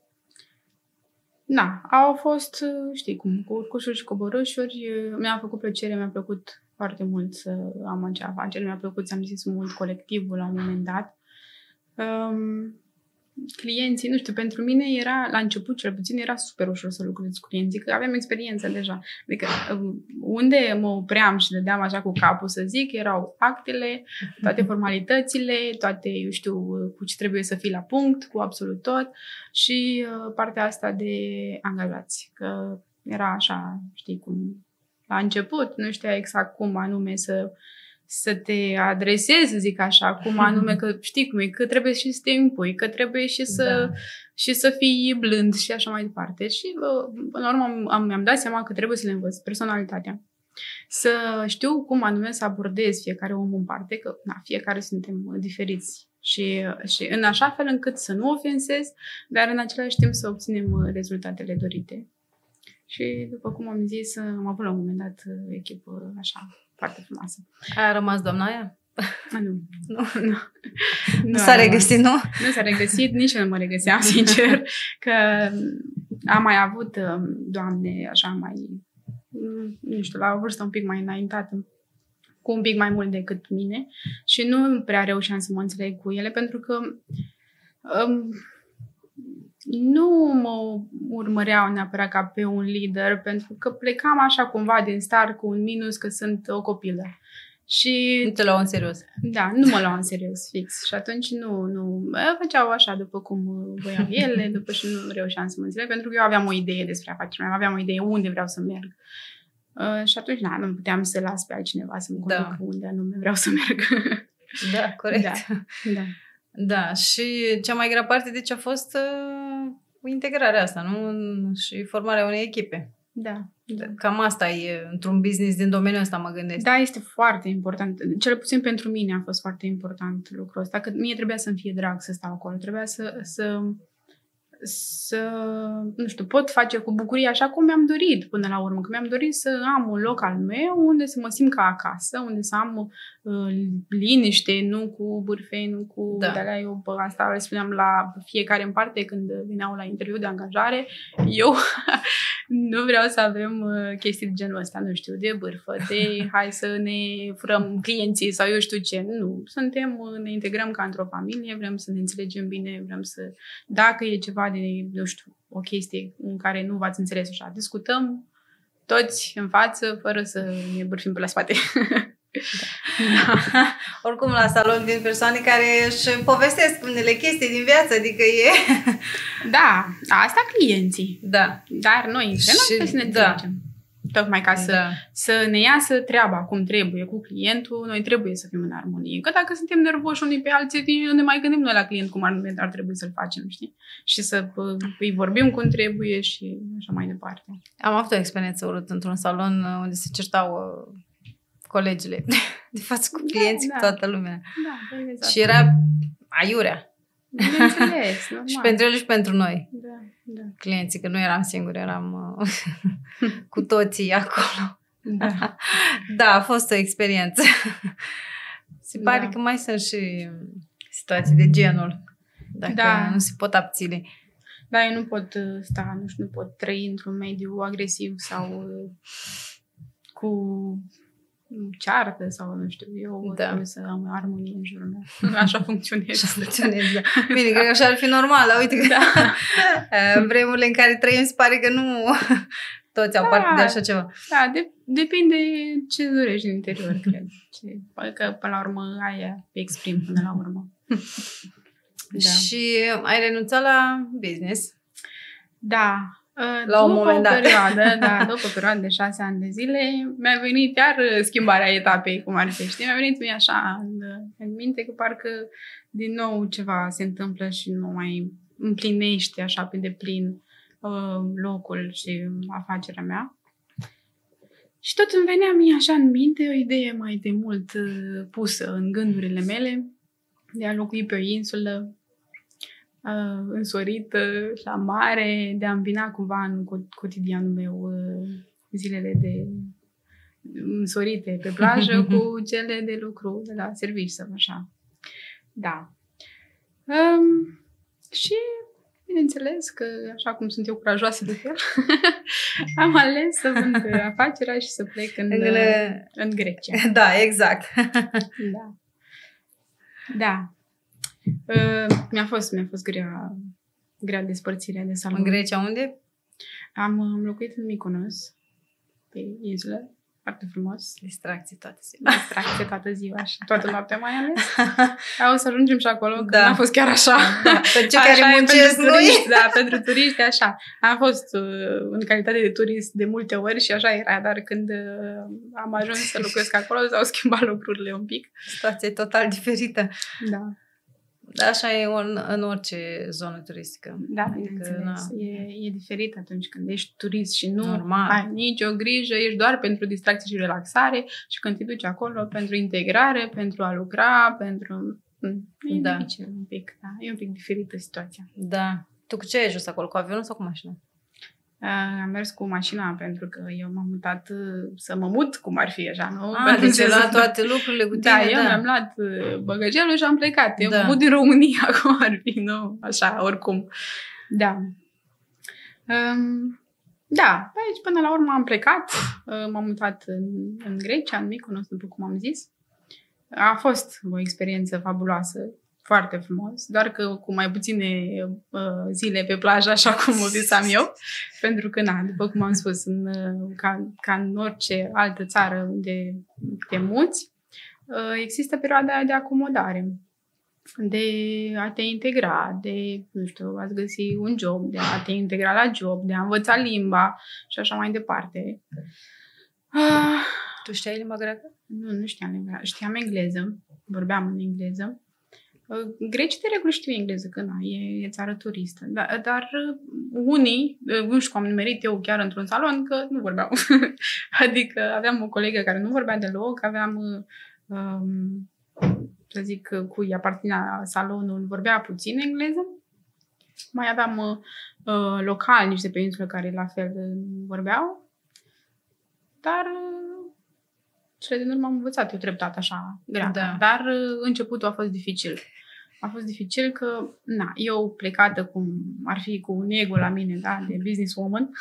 Da, au fost, știi cum, cu urcușuri și coborâșuri. Mi-a făcut plăcere, mi-a plăcut foarte mult să am acea afacere. Mi-a plăcut, ți-am zis, mult colectivul la un moment dat. Um, clienții, nu știu, pentru mine era, la început cel puțin, era super ușor să lucrez cu clienții, că aveam experiență deja. Adică unde mă opream și dădeam așa cu capul, să zic, erau actele, toate formalitățile, toate, eu știu, cu ce trebuie să fii la punct, cu absolut tot și uh, partea asta de angajați, că era așa, știi cum, la început, nu știa exact cum anume să să te adresezi, să zic așa, cum anume, că știi cum e, că trebuie și să te impui, că trebuie și să, da. și să fii blând și așa mai departe. Și, în urmă, am, mi-am dat seama că trebuie să le învăț personalitatea. Să știu cum anume să abordez fiecare om în parte, că na, fiecare suntem diferiți. Și, și în așa fel încât să nu ofensez, dar în același timp să obținem rezultatele dorite. Și, după cum am zis, am avut la un moment dat echipă așa, foarte frumoasă. A rămas doamna aia? A, nu. Nu, nu. Nu, nu s-a regăsit, nu? Nu s-a regăsit, nici eu nu mă regăseam, sincer, că am mai avut doamne așa mai, nu știu, la o vârstă un pic mai înaintată, cu un pic mai mult decât mine și nu prea reușeam să mă înțeleg cu ele, pentru că um, nu mă urmăreau neapărat ca pe un lider, pentru că plecam așa cumva din start cu un minus că sunt o copilă. Și nu te luau în serios. Da, nu mă luau în serios, fix. Și atunci nu, nu, făceau așa după cum voiau ele, după și nu reușeam să mă înțeleg, pentru că eu aveam o idee despre afacerea mea, aveam o idee unde vreau să merg. Uh, și atunci, na, nu puteam să las pe altcineva să mă conducă da. unde anume vreau să merg. Da, corect. Da, da. Da, și cea mai grea parte, deci, a fost uh, integrarea asta, nu? Și formarea unei echipe. Da, da. Cam asta e într-un business din domeniul ăsta, mă gândesc. Da, este foarte important. Cel puțin pentru mine a fost foarte important lucrul ăsta, că mie trebuia să-mi fie drag să stau acolo. Trebuia să, să, să, nu știu, pot face cu bucurie așa cum mi-am dorit până la urmă. Că mi-am dorit să am un loc al meu unde să mă simt ca acasă, unde să am uh, liniște, nu cu bârfei, nu cu... Da. De-alea eu pe asta le spuneam la fiecare în parte când veneau la interviu de angajare. Eu nu vreau să avem uh, chestii de genul ăsta, nu știu, de bârfă, de hai să ne furăm clienții sau eu știu ce. Nu, suntem, ne integrăm ca într-o familie, vrem să ne înțelegem bine, vrem să... Dacă e ceva de, nu știu, o chestie în care nu v-ați înțeles așa, discutăm toți în față, fără să ne bârfim pe la spate. Da. Oricum, la salon vin persoane care își povestesc unele chestii din viață, adică e... Da, asta clienții. Da. Dar noi, între noi, trebuie să ne înțelegem. Da. Tocmai ca să, da. să ne iasă treaba cum trebuie cu clientul, noi trebuie să fim în armonie. Că dacă suntem nervoși unii pe alții, nu ne mai gândim noi la client cum ar, ar trebui să-l facem, știi? Și să îi vorbim cum trebuie și așa mai departe. Am avut o experiență urâtă într-un salon unde se certau colegile de față cu clienții, da, cu toată lumea. Da, exact. Și era aiurea. Bineînțeles, normal. Și pentru ele și pentru noi. Da, da. Clienții, că nu eram singuri, eram uh, cu toții acolo. Da. Da, a fost o experiență. Se pare Da. că mai sunt și situații de genul, dacă Da. nu se pot abține. Da, eu nu pot sta, nu știu, nu pot trăi într-un mediu agresiv sau cu ceartă sau nu știu, eu Da. trebuie să am armonie în jurul meu. Așa funcționează. Așa funcționează, da. Bine, cred că așa ar fi normal, dar uite că Da. în vremurile în care trăim se pare că nu toți au Da. parte de așa ceva. Da, de, depinde ce dorești din interior, cred. Ce, că până la urmă aia exprim până la urmă. Da. Și ai renunțat la business? Da. La un moment dat. O perioadă, da, după o perioadă de șase ani de zile, mi-a venit iar schimbarea etapei, cum ar fi, știi? Mi-a venit mie așa în, în minte că parcă din nou ceva se întâmplă și nu mai împlinește așa pe deplin locul și afacerea mea. Și tot îmi venea mie așa în minte o idee mai de mult pusă în gândurile mele de a locui pe o insulă uh, însorită la mare, de a îmbina cumva în cotidianul meu uh, zilele de însorite pe plajă cu cele de lucru de la serviciu, așa. Da. Um, și bineînțeles că, așa cum sunt eu curajoasă de fel, am ales să vând afacerea și să plec în, în, în Grecia. Da, exact. Da. Da. Uh, mi-a fost, mi-a fost grea, grea despărțirea de salon. În Grecia unde? Am, am locuit în Mykonos, pe insulă. Foarte frumos. Distracție toată ziua. Distracție toată ziua și toată noaptea mai ales. O să ajungem și acolo, că da. n-a fost chiar așa. Da. Pentru cei care muncesc pentru turiști, da, pentru turiști, așa. Am fost uh, în calitate de turist de multe ori și așa era, dar când uh, am ajuns să locuiesc acolo, s-au schimbat lucrurile un pic. Situație total diferită. Da. Așa e în, în orice zonă turistică. Da, bineînțeles. E, e diferit atunci când ești turist și nu Normal. ai nicio grijă, ești doar pentru distracție și relaxare și când te duci acolo pentru integrare, pentru a lucra, pentru... E da. dificil un pic, da. E un pic diferită situația. Da. Tu cu ce ai ajuns acolo? Cu avionul sau cu mașina? Uh, am mers cu mașina pentru că eu m-am mutat uh, să mă mut, cum ar fi așa, nu? Ah, deci ai luat toate lucrurile cu tine, da. Da, eu mi-am luat uh, băgăgelul și am plecat. Eu da. m-am mut din România, cum ar fi, nu? Așa, oricum. Da. Um, da, aici până la urmă am plecat. Uh, m-am mutat în, în Grecia, în Mykonos, după cum am zis. A fost o experiență fabuloasă. Foarte frumos, doar că cu mai puține uh, zile pe plajă, așa cum o visam eu, pentru că, na, după cum am spus, în, uh, ca, ca în orice altă țară unde te muți, uh, există perioada de acomodare, de a te integra, de, nu știu, a-ți găsi un job, de a te integra la job, de a învăța limba și așa mai departe. Uh, tu știai limba greacă? Nu, nu știam limba. Știam engleză, vorbeam în engleză. Grecii de regulă știu engleză, că na, e, e țară turistă. Dar, dar unii, nu știu cum am nimerit eu chiar într-un salon, că nu vorbeau. Adică aveam o colegă care nu vorbea deloc, aveam, um, să zic, cui aparținea salonul, vorbea puțin engleză. Mai aveam uh, locali, niște pe insulă care la fel vorbeau. Dar... cele din urmă am învățat eu treptat așa, greacă. Da. Dar începutul a fost dificil. A fost dificil că, na, eu plecată cum ar fi cu un ego la mine, da, de businesswoman.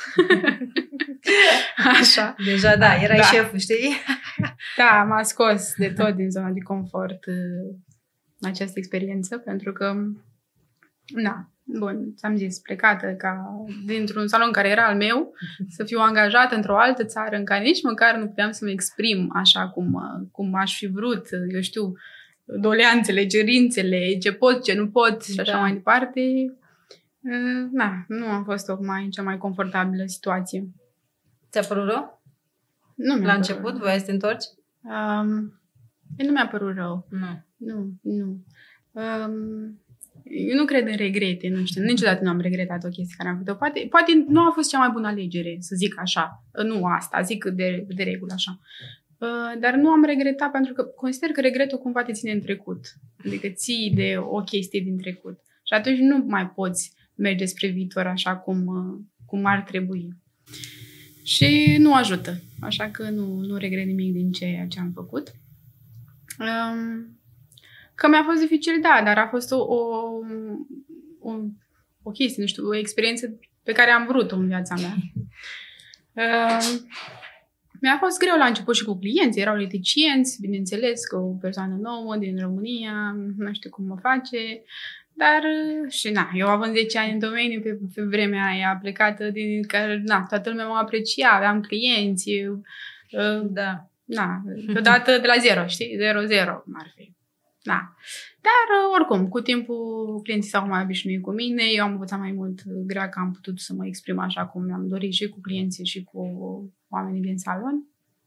Așa. Deja, da, erai da. șeful, știi? Da, m-a scos de tot din zona de confort în această experiență, pentru că, na, bun, ți-am zis, plecată ca dintr-un salon care era al meu, să fiu angajată într-o altă țară în care nici măcar nu puteam să mă exprim așa cum, cum aș fi vrut, eu știu, doleanțele, cerințele, ce pot, ce nu pot și așa da. mai departe. Na, nu a fost tocmai cea mai confortabilă situație. Ți-a părut rău? Nu mi-a La părut început, rău. voiai să te întorci? Um, nu mi-a părut rău. Nu. Nu, nu. Um, Eu nu cred în regrete, nu știu, niciodată nu am regretat o chestie care am făcut-o. Poate, poate nu a fost cea mai bună alegere, să zic așa. Nu asta, zic de, de regulă așa. Uh, dar nu am regretat pentru că consider că regretul cumva te ține în trecut. Adică ții de o chestie din trecut. Și atunci nu mai poți merge spre viitor așa cum, uh, cum ar trebui. Și nu ajută. Așa că nu, nu regret nimic din ceea ce am făcut. Um, Că mi-a fost dificil, da, dar a fost o, o, o, o chestie, nu știu, o experiență pe care am vrut-o în viața mea. Uh, mi-a fost greu la început și cu clienții, erau reticienți, bineînțeles, că o persoană nouă din România, nu știu cum mă face, dar și na, eu având zece ani în domeniu, pe, pe vremea aia plecată, din care, na, toată lumea mă aprecia, aveam clienți, uh, da. Na, deodată de la zero, știi? Zero, zero, cum ar fi. da. Dar, oricum, cu timpul clienții s-au mai obișnuit cu mine, eu am învățat mai mult greacă, am putut să mă exprim așa cum mi-am dorit și cu clienții și cu oamenii din salon.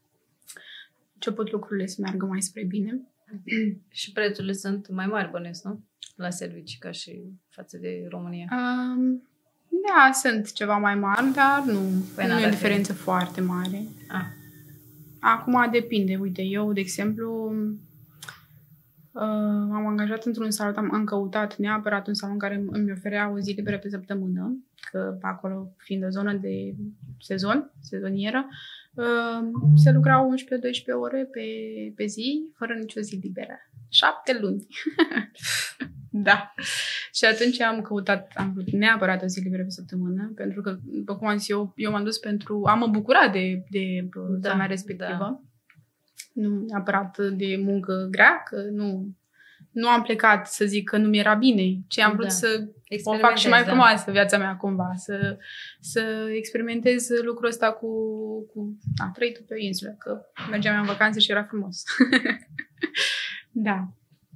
Început lucrurile să meargă mai spre bine. Și prețurile sunt mai mari, bănesc, nu? La servicii, ca și față de România. Um, da, sunt ceva mai mari, dar nu, păi nu e o diferență foarte mare. Ah. Acum depinde. Uite, eu, de exemplu, uh, am angajat într-un salon, am, am căutat neapărat un salon care îmi oferea o zi liberă pe săptămână, că acolo, fiind o zonă de sezon, sezonieră, uh, se lucrau unsprezece doisprezece ore pe, pe zi, fără nicio zi liberă. Șapte luni. Da. Și atunci am căutat, am vrut neapărat o zi liberă pe săptămână, pentru că, după cum am zis eu, eu m-am dus pentru, am mă bucurat de, de da, zona respectivă. Da. Nu neapărat de muncă grea, că nu, nu am plecat să zic că nu mi-era bine, ci am vrut da. să o fac și mai frumoasă da. viața mea cumva, să, să experimentez lucrul ăsta cu, cu a, trăitul pe o insulă, că mergeam în vacanță și era frumos. Da.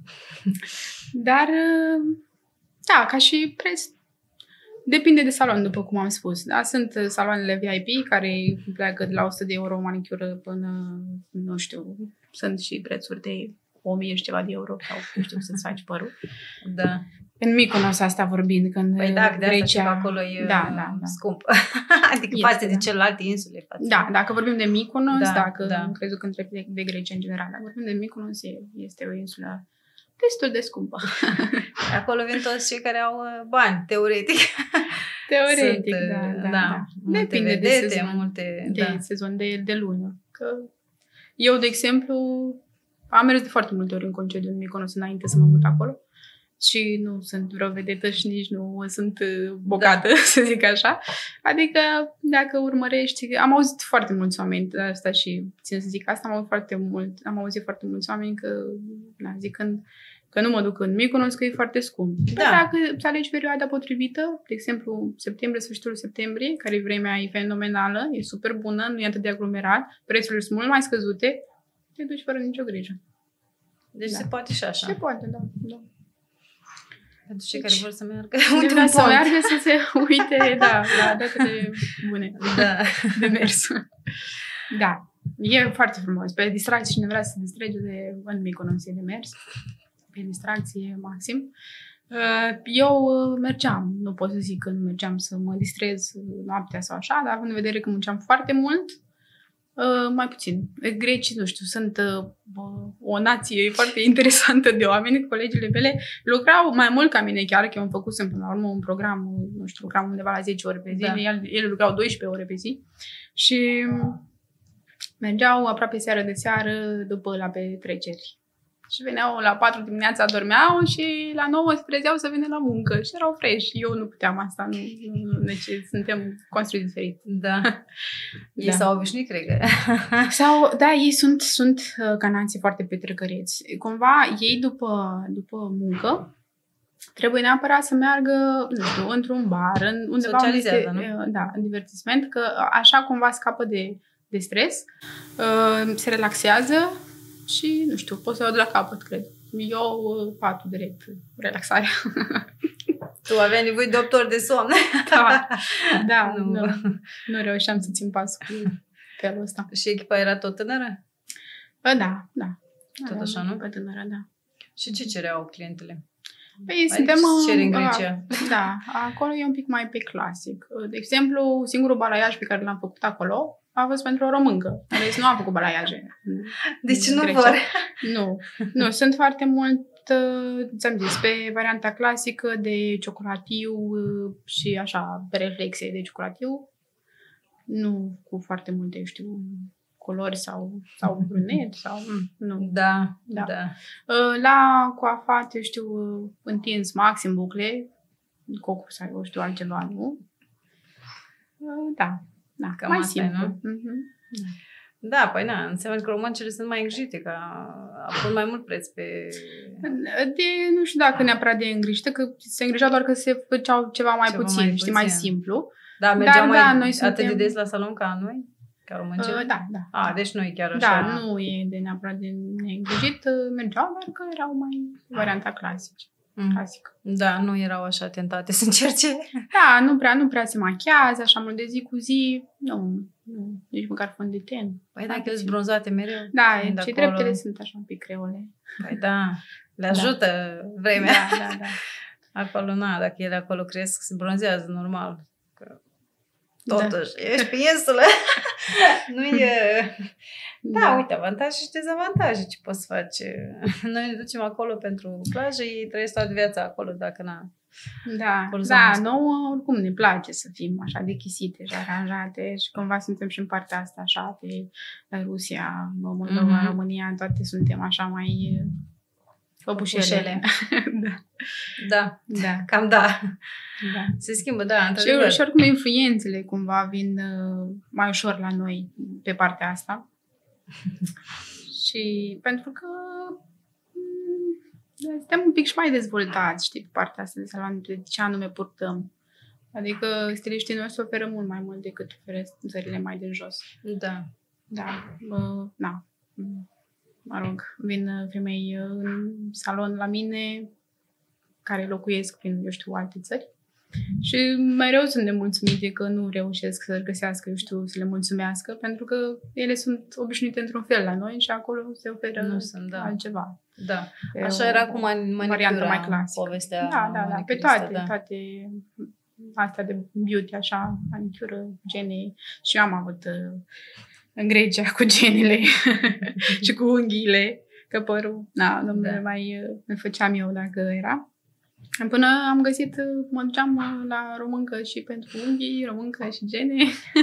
Dar, da, ca și preț, depinde de salon, după cum am spus. Da? Sunt saloanele V I P care pleacă de la o sută de euro manicură până, nu știu, sunt și prețuri de o mie și ceva de euro sau, nu știu, să-ți faci părul. Da. În Mykonos asta vorbind, când păi da, de Grecia... asta acolo e da, da, da. scump. Adică față de celelalte insule. Față. Da, dacă vorbim de Mykonos, da, dacă da. am crezut că întreb de, de Grecia în general, dacă vorbim de Mykonos, este o insulă destul de scumpă. Acolo vin toți cei care au bani, teoretic. Teoretic, Sunt, da, da, da. da. Multe Depinde vedete, de sezon, multe, de, da. sezon de, de lună. Că eu, de exemplu, am mers de foarte multe ori în concediu în Mykonos înainte să mă mut acolo. Și nu sunt vreo vedetă și nici nu sunt bogată, da. să zic așa. Adică, dacă urmărești... Am auzit foarte mulți oameni de asta și țin să zic asta, am auzit foarte mult, am auzit foarte mulți oameni că, na, zicând că nu mă duc în Mykonos, că e foarte scump. Da. Dar dacă îți alegi perioada potrivită, de exemplu, septembrie, sfârșitul septembrie, care e vremea e fenomenală, e super bună, nu e atât de aglomerat, prețurile sunt mult mai scăzute, te duci fără nicio grijă. Deci da. se poate și așa. Se poate, da. da. Pentru cei care vor să meargă. Unde vrea să meargă să se uite, da, la datele bune da. de mers. Da, e foarte frumos. Pe distracție, cine vrea să se distrage de în Mykonos e de mers. Pe distracție maxim. Eu mergeam, nu pot să zic că nu mergeam să mă distrez noaptea sau așa, dar având în vedere că munceam foarte mult, Uh, mai puțin. Grecii, nu știu, sunt uh, o nație foarte interesantă de oameni. Colegile mele lucrau mai mult ca mine, chiar că eu am făcut până la urmă un program, nu știu, lucram undeva la zece ore pe zi. Da. Ele, ele lucrau doisprezece ore pe zi și mergeau aproape seară de seară după la petreceri. Și veneau la patru dimineața, dormeau și la nouă se trezeau să vină la muncă și erau fresh. Eu nu puteam asta, nu, nu, deci suntem construiți diferit. Da. Ei da. s-au obișnuit, cred că. Sau, da, ei sunt, sunt cananții foarte petrecăreți. Cumva, ei după, după muncă trebuie neapărat să meargă, nu știu, într-un bar, în, undeva unde este, da, în divertisment, că așa cumva scapă de, de stres, se relaxează și, nu știu, pot să o de la capăt, cred. Eu patul direct, relaxarea. Tu aveai nevoie de opt ori de somn. Da, da nu. Nu, nu reușeam să țin pasul cu felul ăsta. Și echipa era tot tânără? Da, da. Tot așa, nu? Pe tânără, da. Și ce cereau clientele? Păi, suntem... Ce cere în Grecia? Da, acolo e un pic mai pe clasic. De exemplu, singurul balaiaj pe care l-am făcut acolo a fost pentru o româncă. Deci nu am făcut balaiaje. Deci nu vor? Nu. Nu, sunt foarte mult, ți-am zis, pe varianta clasică de ciocolatiu și așa, pe reflexe de ciocolatiu. Nu cu foarte multe, știu, culori sau, sau brunet sau... Nu. Da, da, da. La coafat, eu știu, întins maxim bucle, cocul sau eu știu altceva, nu? Da. Da, cam mai asta simplu. E, nu? Mm-hmm. Da, păi na, înseamnă că romancele sunt mai îngrijite, că pun mai mult preț pe... De, nu știu dacă neapărat de îngrijite, că se îngrijeau doar că se făceau ceva mai ceva puțin, mai știi, puțin. mai simplu. Da, mergeau Dar, mai da, noi atât suntem... de des la salon ca noi? Ca româncel? Uh, da, da. A, deci nu e chiar așa. Da, nu e de neapărat de neîngrijit. Mergeau, dar că erau mai varianta clasică. Mm. Clasică. Da, nu erau așa tentate să încerce. Da, nu prea, nu prea se machează, așa mult de zi cu zi. Nu, nu, nici măcar fond de ten. Păi dacă ele bronzate mereu. Da, și dreptele sunt așa un pic creole. Păi da, le ajută da. vremea. Da, da, da. Acolo, na, dacă ele acolo cresc, se bronzează normal. Că totuși, da. ești pe insulă. Nu e... Da, da, uite, avantaje și dezavantaje ce poți să faci. Noi ne ducem acolo pentru plajă, ei trăiesc toată viața acolo, dacă na... Da, da, nouă oricum ne place să fim așa dechisite și aranjate și cumva suntem și în partea asta așa pe Rusia, Moldova, mm-hmm. România, toate suntem așa mai păpușele. da. da, da, cam da. da. Se schimbă, da. Și, și oricum influențele cumva vin uh, mai ușor la noi pe partea asta. Și pentru că suntem un pic și mai dezvoltați, știi, pe partea asta de salon, de ce anume purtăm. Adică stiliștii noștri oferă mult mai mult decât oferă țările mai de jos. Da. Da. Uh, na. Mă rog, vin femei în salon la mine care locuiesc prin, eu știu, alte țări. Și mereu sunt nemulțumite că nu reușesc să găsească, eu știu, să le mulțumească, pentru că ele sunt obișnuite într-un fel la noi și acolo se oferă nu sunt, da. altceva. Da. Așa o, era cu manicura, variantă mai clasică. Povestea da, da, da. Pe toate, da. toate astea de beauty, așa, manicură, gene. Și eu am avut uh, în Grecia cu genele și cu unghiile, că părul, na, nu da. mai uh, făceam eu dacă era. Până am găsit, mă duceam la româncă și pentru unghii, româncă și gene.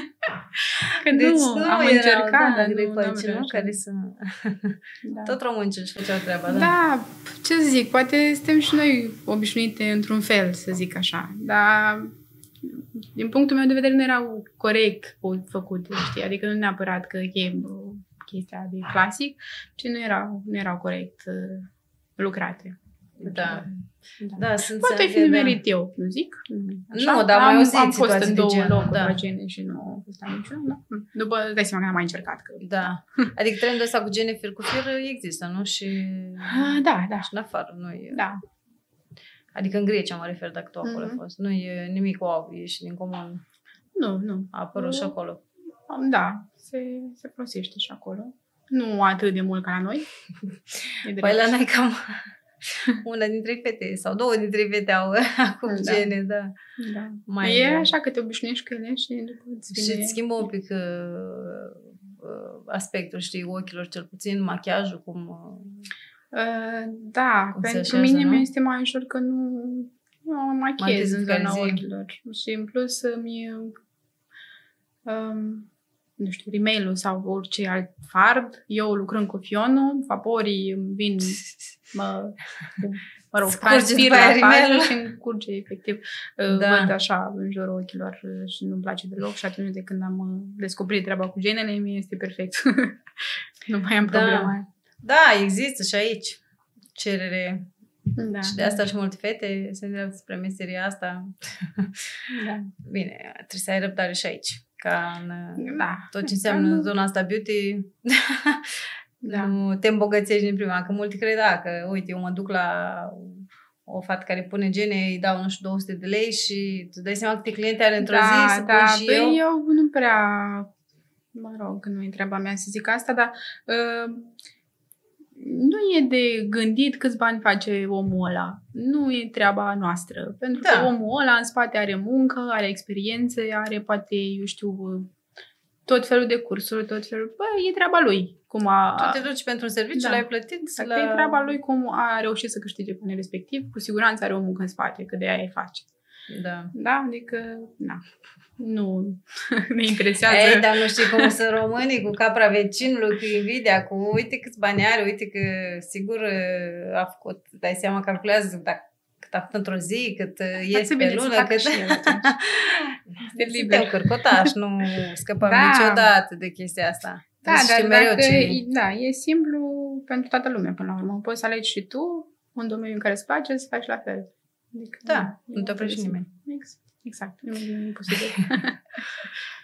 Că deci nu, nu am erau, încercat, da, dar nu, păci, nu care să... Da. Tot româncii își făceau treaba, da? Da, ce să zic, poate suntem și noi obișnuite într-un fel, să zic așa, dar din punctul meu de vedere nu erau corect făcute, știi? Adică nu neapărat că e chestia de clasic, ci nu erau, nu erau corect lucrate. Da. Da, da sunt poate fi nimerit da. eu, nu zic. Așa, nu, dar mai auziți am fost în două genul, locuri da. la gene și nu am fost la niciunul. Da? După, dai seama că am mai încercat. Că... Da. Adică trendul ăsta cu gene fir cu fir există, nu? Și... Da, da. Și în afară, nu e... Da. Adică în Grecia mă refer, dacă tu acolo mm-hmm. ai fost. Nu e nimic wow, e și din comun. Nu, nu. A apărut uh, și acolo. Da, se, se folosește și acolo. Nu atât de mult ca la noi. Păi la noi cam... Una dintre fete sau două dintre fete au acum da. gene, da. da. Mai e așa că te obișnuiești cu ele și după îți vine... Și îți schimbă un pic uh, uh, aspectul, știi, ochilor cel puțin, machiajul, cum... Uh, uh, da, cum pentru mine nu? este mai ușor că nu, nu machiez în zona ochilor. Și în plus mi um, nu știu, rimel sau orice alt fard. Eu lucrând cu fionul, vaporii îmi vin, mă, mă rog, transpir la fază și îmi curge efectiv. Da. Văd așa în jurul ochilor și nu-mi place deloc și atunci de când am descoperit treaba cu genele, mie este perfect. Nu mai am problema. Da. da, există și aici cerere. Da. Și de asta și multe fete se îndreaptă spre meseria asta. Da. Bine, trebuie să ai răbdare și aici. Ca în da. tot ce înseamnă zona asta beauty, da. nu te îmbogățești din prima. Că mulți cred, da, că uite, eu mă duc la o fată care pune gene, îi dau, nu știu, două sute de lei și îți dai seama câte cliente are într-o da, zi să da, pun și păi eu. eu nu prea, mă rog, nu e treaba mea să zic asta, dar uh, nu e de gândit câți bani face omul ăla. Nu e treaba noastră. Pentru da. că omul ăla în spate are muncă, are experiențe, are poate, eu știu, tot felul de cursuri, tot felul... Bă, e treaba lui. Cum a... Tu te duci pentru un serviciu, da. l-ai plătit? La... E treaba lui cum a reușit să câștige banii respectiv. Cu siguranță are o muncă în spate, că de aia îi face. Da. Da? Adică, na. Nu ne interesează. Ei, dar nu știi cum sunt românii cu capra vecinului, cu invidia, cu uite câți bani are, uite că sigur a făcut, dai seama, calculează dacă cât a făcut într-o zi, cât ies pe lună, cât... Suntem cârcotași, nu scăpăm da. niciodată de chestia asta. Da, dar dacă, ce... da, e simplu pentru toată lumea până la urmă. Poți să alegi și tu un domeniu în care îți place să faci la fel. Adică, da, nu te oprești nimeni. Exact. Exact, nu e imposibil.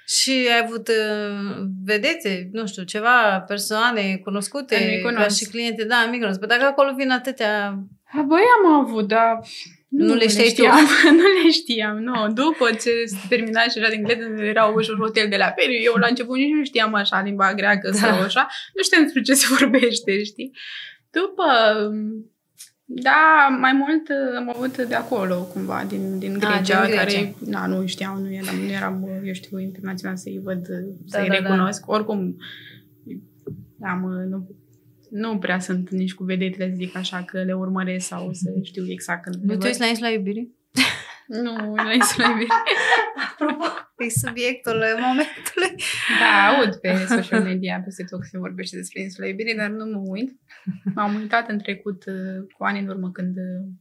Și ai avut uh, vedețe, nu știu, ceva, persoane cunoscute, ca și cliente, da, în Migros. Păi dacă acolo vin atâtea... Băi, am avut, dar... Nu, nu le știam. Nu le știam, nu. După ce se termina și era din Glede, erau ușor hotel de la Periu, eu la început nici nu știam așa limba greacă da. Sau așa. Nu știam despre ce se vorbește, știi? După... Da, mai mult am avut de acolo, cumva, din, din Grecia, A, din Grecia. Care na, nu știam, nu eram, nu eram, eu știu, internațional să-i văd, da, să-i da, recunosc. Da. Oricum, am, nu, nu prea sunt nici cu vedetele, să zic așa, că le urmăresc sau să știu exact când. Nu te uiți la Insula Iubirii? Nu, la Insula Iubirii. Apropo, e subiectul momentului. Da, aud pe social media, peste tot că se vorbește despre Insula Iubirii, dar nu mă uit. M-am uitat în trecut, cu ani în urmă, când,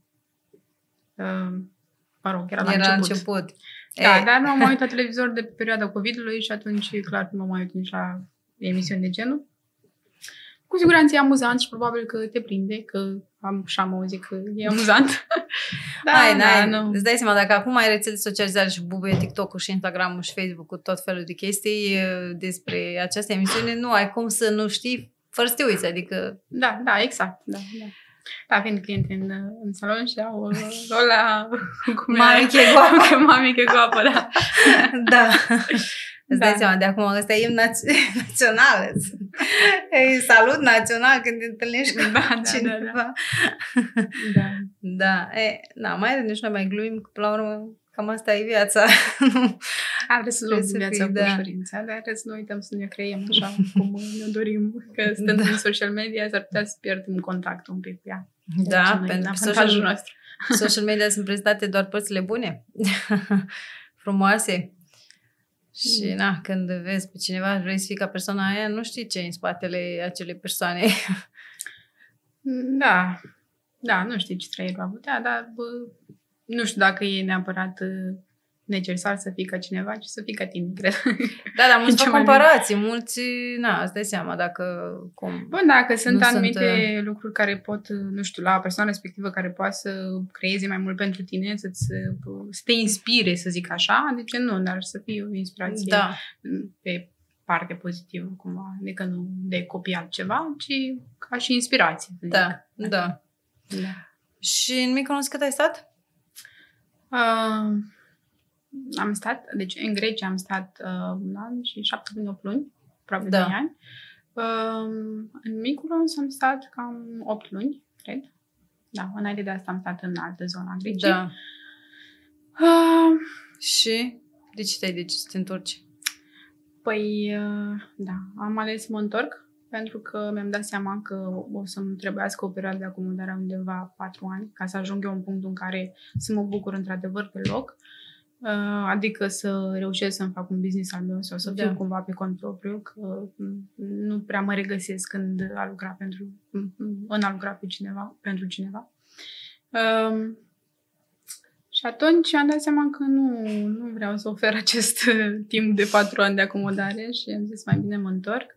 uh, mă rog, era la era început. început. Da, e. dar nu am mai uitat televizor de pe perioada COVID-ului și atunci, clar, nu m-am mai uitat nici la emisiuni de genul. Cu siguranță e amuzant și probabil că te prinde, că am și am auzit că e amuzant. Da, Hai, da, nu. Îți dai seama, dacă acum ai rețele de socializare și bubuie TikTok-ul și Instagram-ul și Facebook-ul, tot felul de chestii despre această emisiune, nu ai cum să nu știi fără să te uiți, adică... Da, da, exact, da, da. Da, vin cliente în, în salon și au ăla... Mami, che guapă! Mami, che guapă, da. Da. Îți dai seama, de acum ăsta e imn național. E salut național când te întâlnești cu da, cineva. Da, da. Da. Da. E, na, mai nici noi mai glumim, că până la urmă cam asta e viața. Are să luăm viața cu ușurință, dar trebuie să nu uităm să ne creiem așa cum ne dorim, că stând da. În social media s-ar putea să pierdem contactul un pic cu ea. Da, deci, pentru că social, nostru. Social media sunt prezentate doar părțile bune, frumoase. Și na, când vezi pe cineva, vrei să fii ca persoana aia, nu știi ce e în spatele acelei persoane. Da, da, nu știi ce trăiri va putea, dar bă, nu știu dacă e neapărat necesar să fii ca cineva, ci să fii ca tine, cred. Da, dar mulți fac comparații, mulți, na, îți dai seama dacă... Cum, Bun, dacă sunt anumite sunt, lucruri care pot, nu știu, la persoana respectivă care poate să creeze mai mult pentru tine, să-ți, să te inspire, să zic așa, de ce nu, dar să fie o inspirație da. Pe parte pozitivă, cumva, adică nu de copiat ceva, ci ca și inspirație. Da, da, da. Da. Și în Mykonos cât ai stat? Uh, am stat, deci în Grecia am stat uh, un an și șapte luni, opt luni, aproape da. doi ani. Uh, în Mykonos am stat cam opt luni, cred. Da, înainte de asta am stat în altă zonă a Greciei. Da. Uh, și de ce te-ai decis să te întorci? Păi, uh, da, am ales să mă întorc pentru că mi-am dat seama că o să-mi trebuiască o perioadă de acomodare undeva patru ani ca să ajung eu în punctul în care să mă bucur într-adevăr pe loc. Adică să reușesc să-mi fac un business al meu sau să fiu da. Cumva pe cont propriu, că nu prea mă regăsesc când a lucra pentru, în a lucra pe cineva, pentru cineva. Um, și atunci am dat seama că nu, nu vreau să ofer acest timp de patru ani de acomodare și am zis mai bine mă întorc.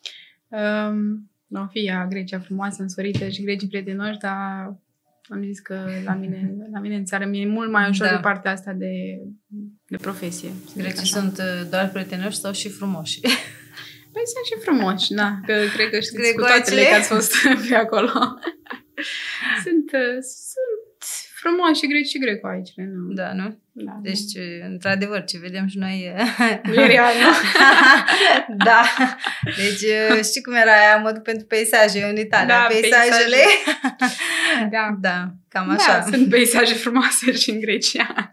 Um, o fi ea Grecia frumoasă, însorită și grecii prietenoși, dar am zis că la mine, la mine în țară mi-e mult mai ușor da. De partea asta de, de profesie. Grecii sunt doar prietenoși sau și frumoși? Păi sunt și frumoși, da. Că cred că știți cu toatele că ați fost pe acolo. sunt, sunt frumoși și greci și grecoaicele, nu? Da, nu? Da, deci, nu. Într-adevăr, ce vedem și noi e real, nu? Da. Deci, știi cum era aia, mă duc pentru peisaje în Italia. Da, peisajele. Da. Da, cam așa. Da, sunt peisaje frumoase și în Grecia.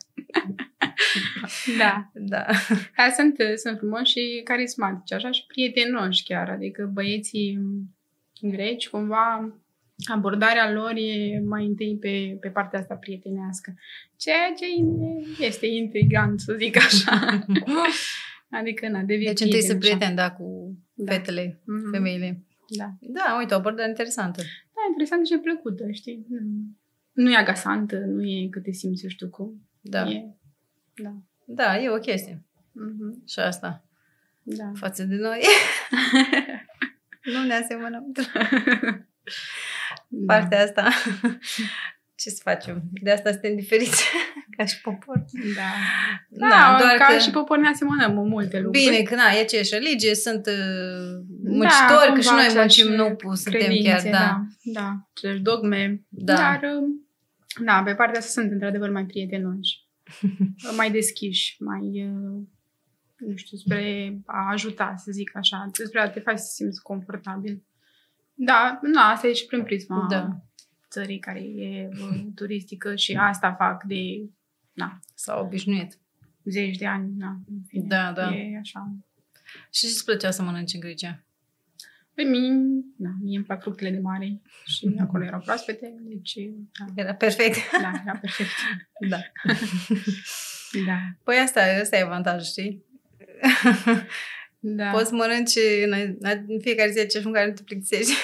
Da. Da. Dar sunt, sunt frumoși și carismatici, așa, și prietenoși chiar. Adică băieții greci, cumva, abordarea lor e mai întâi pe, pe partea asta prietenească. Ceea ce este intrigant, să zic așa. Adică, na, devii deci întâi să prieten, da, cu da. Fetele, mm-hmm. femeile. Da. Da, uite, o abordare interesantă. Da, interesantă și plăcută, știi? Nu, nu e agasantă, nu e cât te simți, eu știu cum. Da. E, da. Da, e o chestie. Mm-hmm. Și asta. Da. Față de noi. Nu ne asemănăm. Da. Partea asta. Ce să facem? De asta suntem diferiți, ca și popor. Da. Da, Da, doar ca că... și popor ne asemănăm în multe lucruri. Bine, că na, e aceeași religie, sunt uh, muncitori, Da, că și noi cumva muncim, aceeași nu suntem credințe, chiar, da. Da, da, aceleași dogme. Da. Dar, da, pe partea asta sunt într-adevăr mai prietenoși, mai deschiși, mai, nu știu, spre a ajuta, să zic așa, spre a te face să simți confortabil. Da, na, asta e și prin prisma Da. țării care e uh, turistică și asta fac de, na, S-au obișnuit. zeci de ani, na, în fine. Da, da. E așa. Și ce-ți plăcea să mănânci în Grecia? Pe mine, da, mie îmi plac fructele de mare și acolo erau proaspete, deci, da, Era perfect. da, era perfect. Da. Da. Păi asta, asta e avantajul, știi? Da. Poți să mănânci în, în fiecare zi aceeași mâncare, nu te plictisești.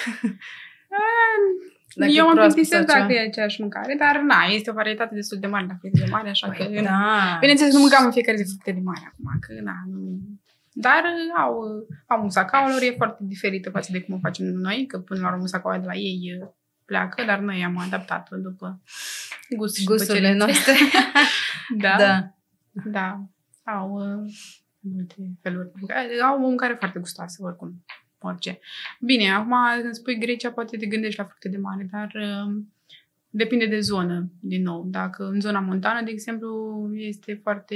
Dacă Eu mă proaspăt plictisesc sau dacă ceva. e aceeași mâncare, dar na, este o varietate destul de mare la fructe de mare, așa Păi, că... da. Bineînțeles, nu mâncam în fiecare zi fructe de mare acum, că na, nu... Dar au, au musacaua lor, e foarte diferită față de cum o facem noi, că până la urmă musacaua de la ei pleacă, dar noi am adaptat-o după gust și Gusturile după noastre. Da, Da. da. Au uh, multe feluri. Au o mâncare foarte gustoasă, oricum. Orice. Bine, acum când spui Grecia, poate te gândești la fructe de mare, dar uh, depinde de zonă, din nou. Dacă în zona montană, de exemplu, este foarte,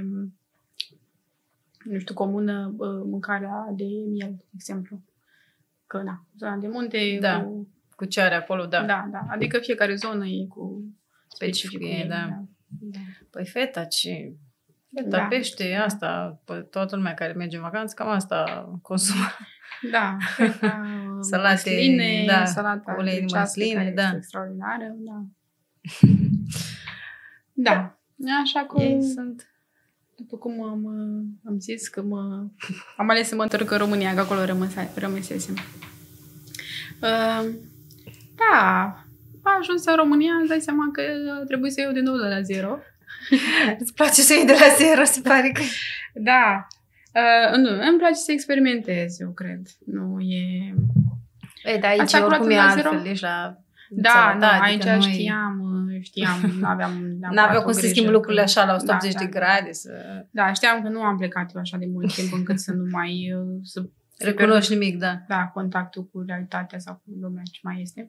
nu știu, comună uh, mâncarea de miel, de exemplu. Că, na, zona de munte... Da. Cu, Cu ce are acolo, da. da, da. Adică fiecare zonă e cu Specificul specificul ei, ei, da. da. Păi feta, ce... Feta, Da. pește, asta, păi, toată lumea care merge în vacanță, cam asta consumă. Da, feta, Salate, măsline, da, salata ulei de grecească, măsline, care da. este extraordinară, da. Da, așa că, Ei sunt... după cum am, am zis, că mă, am ales să mă întorc în România, că acolo rămăsa, rămăsesem. Uh, da, a ajuns în România, îți dai seama că trebuie să iau de nou de la zero. Îți place să iei de la zero, se pare că... Da, uh, nu, îmi place să experimentez, eu cred. Nu e... Ei, dar aici Asta cu oricum e la zero? altfel, ești la... Da, țară, da, adică aici noi- știam, știam, nu aveam N-aveau cum să schimb lucrurile așa la o sută optzeci da, de da. grade, să Da, știam că nu am plecat eu așa de mult timp încât să nu mai uh, să recunoști nimic, da. da, contactul cu realitatea sau cu lumea ce mai este.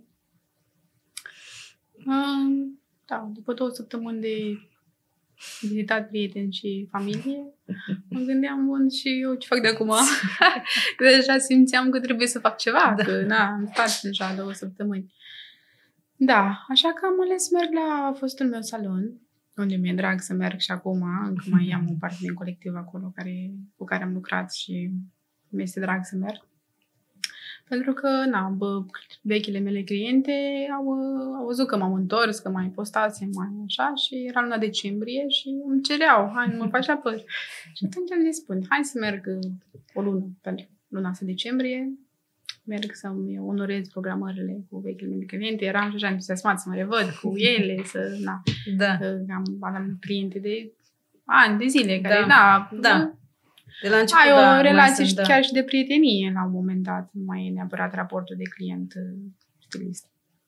Uh, da, după două săptămâni de vizitat prieteni și familie, mă gândeam, bun, și eu ce fac de acum? Deja simțeam că trebuie să fac ceva, Da. că na, am stat deja două săptămâni. Da, așa că am ales să merg la fostul meu salon, unde mi-e drag să merg și acum, încă mai am un partener colectiv acolo care, cu care am lucrat și mi-este drag să merg. Pentru că, na, bă, vechile mele cliente au, au văzut că m-am întors, că mai postasem, mai așa, și era luna decembrie și îmi cereau, hai, nu mă faci la păr. Și atunci am zis, spun, hai să merg o lună pentru luna asta decembrie, merg să-mi onorez programările cu vechile mele cliente, eram și așa entuziasmat să mă revăd cu ele, să, na, Da, că am, aveam cliente de ani, de zile, care, Da. da, Da. de la început, ai da, o mai relație sunt, și da. chiar și de prietenie la un moment dat. Nu mai e neapărat raportul de client uh, stilist.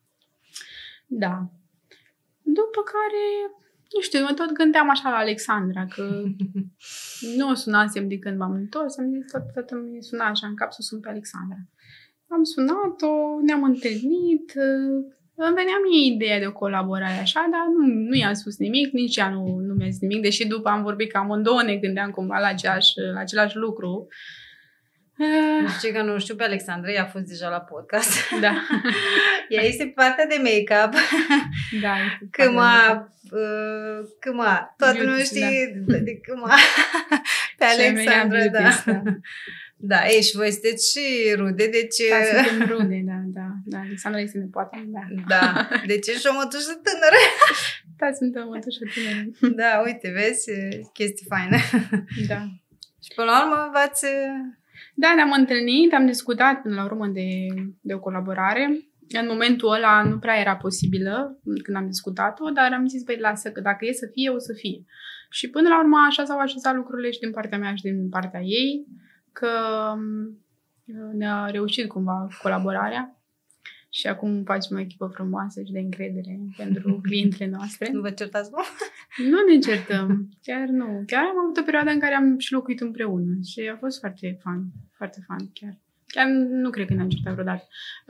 Da. După care, nu știu, mă tot gândeam așa la Alexandra, că nu o sunasem de când m-am întors, am zis tot, tot îmi suna așa în cap să sun pe Alexandra. Am sunat-o, ne-am întâlnit, uh, îmi venea mie ideea de o colaborare așa, dar nu, nu i-am spus nimic, nici ea nu, nu mi-a zis nimic, deși după am vorbit că amândouă ne gândeam cumva la, aceeași, la același lucru. Uh, Știi că nu știu pe Alexandra, ea a fost deja la podcast. da. Ea este partea de make-up. Da, este Că mă, foarte uh, că mă, toată Beauty, lumea știe de, de că mă, pe Cea mai Alexandra, ea da. beauty, da. Da, ei, și voi sunteți și rude, deci... Da, suntem rude, da, da. Da, Alexandra este nepoata mea, da. Da, deci ești o mătușă tânără. Da, suntem mătușă tânără. Da, uite, vezi, chestii faine. Da. Și până la urmă v-ați... Da, ne-am întâlnit, am discutat până la urmă de, de o colaborare. În momentul ăla nu prea era posibilă când am discutat-o, dar am zis, băi, lasă, că dacă e să fie, o să fie. Și până la urmă așa s-au așezat lucrurile și din partea mea și din partea ei, că ne-a reușit cumva colaborarea și acum facem o echipă frumoasă și de încredere pentru clientele noastre. Nu vă certați, nu? Nu ne certăm, chiar nu. Chiar am avut o perioadă în care am și locuit împreună și a fost foarte fun, foarte fun, chiar. Chiar nu cred că ne-am certat vreodată.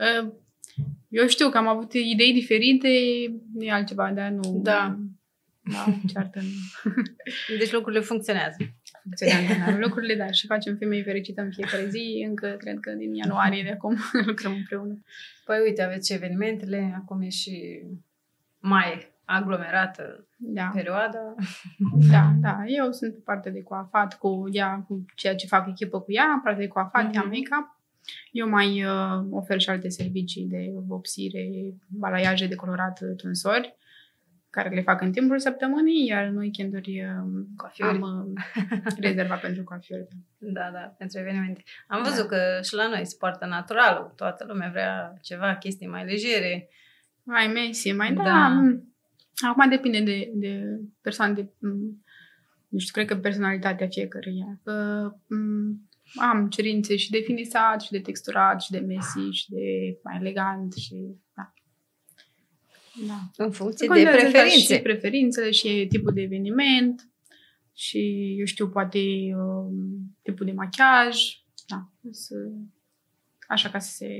Eu știu că am avut idei diferite, e altceva, dar nu. Da. Da, ceartă nu. Deci lucrurile funcționează. Funcționează, lucrurile, da, și facem femei fericite în fiecare zi, încă cred că din ianuarie de acum lucrăm împreună. Păi uite, aveți și evenimentele, acum e și mai aglomerată da. perioada. Da, da, eu sunt pe partea de coafat cu ea, cu ceea ce fac echipă cu ea, partea de coafat, mm-hmm. ea make-up. Eu mai uh, ofer și alte servicii de vopsire, balaiaje de colorat, tunsori, care le fac în timpul săptămânii, iar în weekenduri uh, am uh, rezervat pentru coafiori. Da, da, pentru evenimente. Am văzut da. că și la noi se poartă natural, toată lumea vrea ceva, chestii mai legere. Mai mesi, mai da. da. Acum depinde de, de persoane, de, nu știu, cred că personalitatea fiecăruia. Că m- am cerințe și de finisat, și de texturat, și de mesi, și de mai elegant, și da. Da. În funcție de preferințe. Și preferințele și tipul de eveniment și, eu știu, poate uh, tipul de machiaj. Da. Să, așa ca să se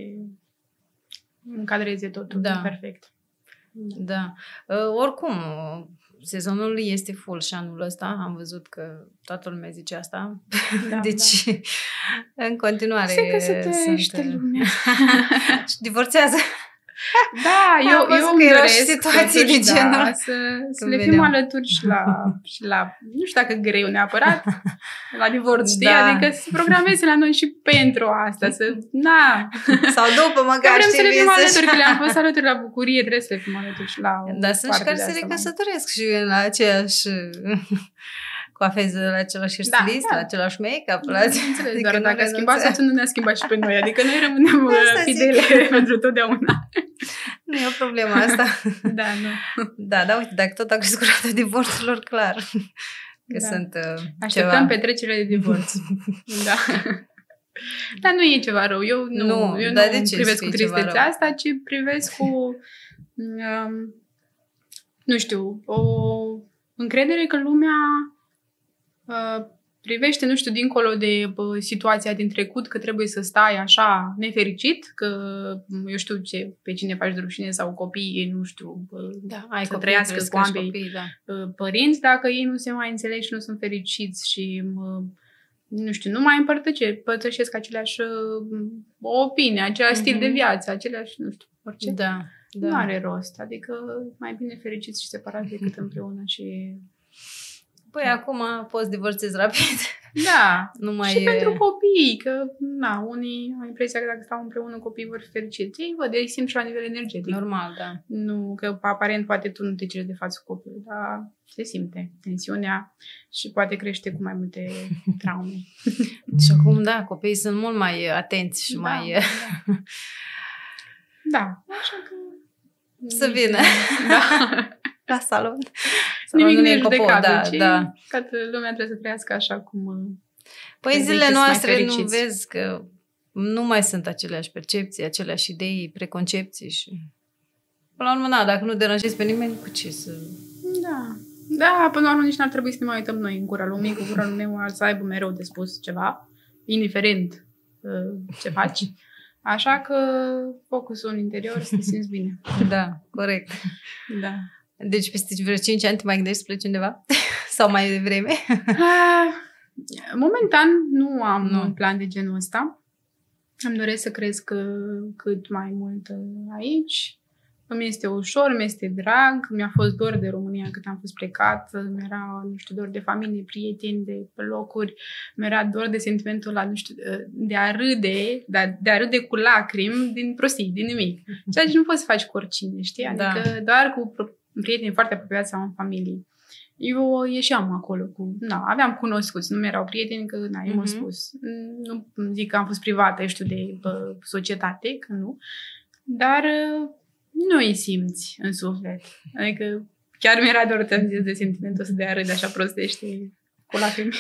încadreze totul da. perfect. Da. Uh, oricum, sezonul este full și anul ăsta. Am văzut că toată lumea zice asta. Da, deci, da. în continuare se căsătorește sunt... lumea. Și divorțează. Da, eu, eu îmi doresc situații de genul. Da, să, să le fim alături și la, și la, nu știu dacă greu neapărat, la divorț, știi? Da. Adică să programeze la noi și pentru asta, să, na. Sau după măcar, vrem știi, să le fim alături, să... că le-am fost alături la bucurie, trebuie să le fim alături și la da, sunt și care se recăsătoresc și la aceeași... coafeză, la același stilist, da, da. la același make-up. La... Înțeles, adică doar dacă a schimbat soțul, nu ne-a schimbat și pe noi. Adică noi rămânem fidele pentru totdeauna. Nu e o problemă asta. Da, nu. Da, da, uite, dacă tot a crescut rata divorțurilor, clar. Că da. sunt uh, Așteptăm ceva... petrecerile de divorț. Da. Dar nu e ceva rău. Eu nu, nu, eu da, nu privesc cu tristețea asta, ci privesc cu, um, nu știu, o încredere că lumea uh, privește, nu știu, dincolo de uh, situația din trecut, că trebuie să stai așa nefericit, că, eu știu ce, pe cine faci de rușine sau copiii, nu știu, uh, da, ai să trăiască cu ambii copii, da. uh, părinți, dacă ei nu se mai înțeleg și nu sunt fericiți și, uh, nu știu, nu mai împărtăce, părtășesc aceleași uh, opinie, același mm-hmm. stil de viață, aceleași, nu știu, orice. Da. Da. Nu are rost. Adică mai bine fericiți și separați decât împreună și... Păi acum poți divorțezi rapid. Da. Nu mai și e... pentru copii, că na, unii au impresia că dacă stau împreună copiii vor fi fericiți. Ei văd, ei simt și la nivel energetic. Normal, da. Nu, că aparent poate tu nu te ceri de față cu copilul, dar se simte tensiunea și poate crește cu mai multe traume. Și acum, da, copiii sunt mult mai atenți și da, mai... Da. Da, așa că... Să vină. Da. La salon. Nimic nu e judecat, da, ci da. toată lumea trebuie să trăiască așa cum... Păi zilele noastre nu vezi că nu mai sunt aceleași percepții, aceleași idei, preconcepții și... Până la urmă, na, dacă nu deranjezi pe nimeni, cu ce să... Da. Da, până la urmă nici n-ar trebui să ne mai uităm noi în gura lumii, cu gura lumii ar să aibă mereu de spus ceva, indiferent uh, ce faci. Așa că focusul în interior să te simți bine. Da, corect. Da. Deci peste vreo cinci ani te mai gândești să pleci undeva? Sau mai devreme? Momentan nu am nu. un plan de genul ăsta. Îmi doresc să cresc cât mai mult aici. Îmi este ușor, mi este drag. Mi-a fost dor de România cât am fost plecat. Mi-era, nu știu, dor de familie, prieteni, de locuri. Mi-era dor de sentimentul ăla, nu știu, de a râde, de a râde cu lacrimi din prostii, din nimic. Ceea ce nu poți să faci cu oricine, știi? Adică da. doar cu prieteni foarte apropiați sau în familie. Eu ieșeam acolo cu... Na, aveam cunoscuți, nu mi-erau prieteni, că na, eu m-am spus. Nu zic că am fost privată, eu știu, de bă, societate, că nu. Dar... nu îi simți în suflet. Adică chiar mi-era dor de, de sentimentul ăsta de a râde așa prostește cu lacrimi.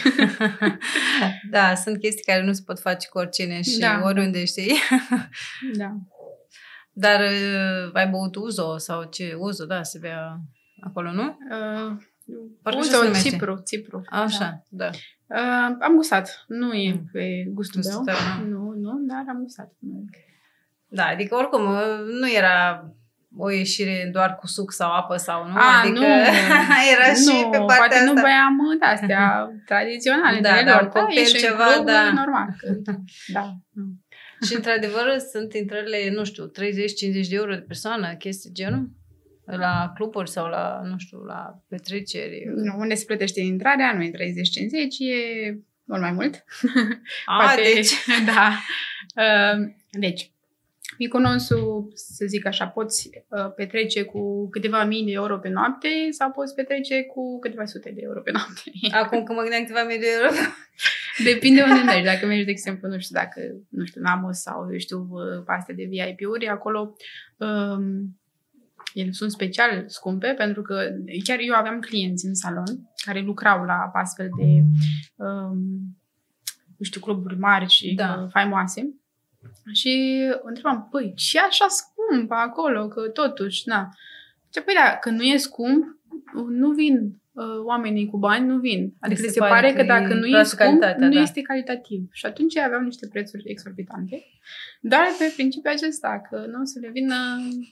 Da, sunt chestii care nu se pot face cu oricine și da. oriunde, știi? Da. Dar uh, ai băut Uzo sau ce? Uzo, da, se bea acolo, nu? Uh, Uzo, Țipru, Țipru. Așa, da. da. Uh, am gustat. Nu e mm. pe gustul meu. Da. Nu, nu, dar am gustat. Da, adică oricum nu era o ieșire doar cu suc sau apă sau nu? A, adică nu, era nu, și pe partea poate asta. nu băiam de-astea tradiționale. Da, de da, lor, un cocktail da, ceva, club, da. Normal. Că, da. Și într-adevăr sunt intrările, nu știu, treizeci cincizeci de euro de persoană, chestii genul? La cluburi sau la, nu știu, la petreceri? Nu, unde se plătește intrarea, nu e treizeci cincizeci, e mult mai mult. A, Poate, deci... Da. Uh, deci, Mykonosul, să zic așa, poți uh, petrece cu câteva mii de euro pe noapte sau poți petrece cu câteva sute de euro pe noapte. Acum că mă gândeam câteva mii de euro. Depinde unde mergi. Dacă mergi, de exemplu, nu știu, dacă, nu știu, Namos sau, eu știu, pe astea de V I P-uri, acolo um, ele sunt special scumpe, pentru că chiar eu aveam clienți în salon care lucrau la astfel de, um, nu știu, cluburi mari și da. faimoase. Și întrebam, păi, ce e așa scump acolo? Că totuși, na. Ce, păi da, că nu e scump, nu vin uh, oamenii cu bani, nu vin. Adică se, se pare, pare că, că dacă nu e scump, nu da. este calitativ. Și atunci aveau niște prețuri exorbitante. Dar pe principiul acesta, că nu o să le vină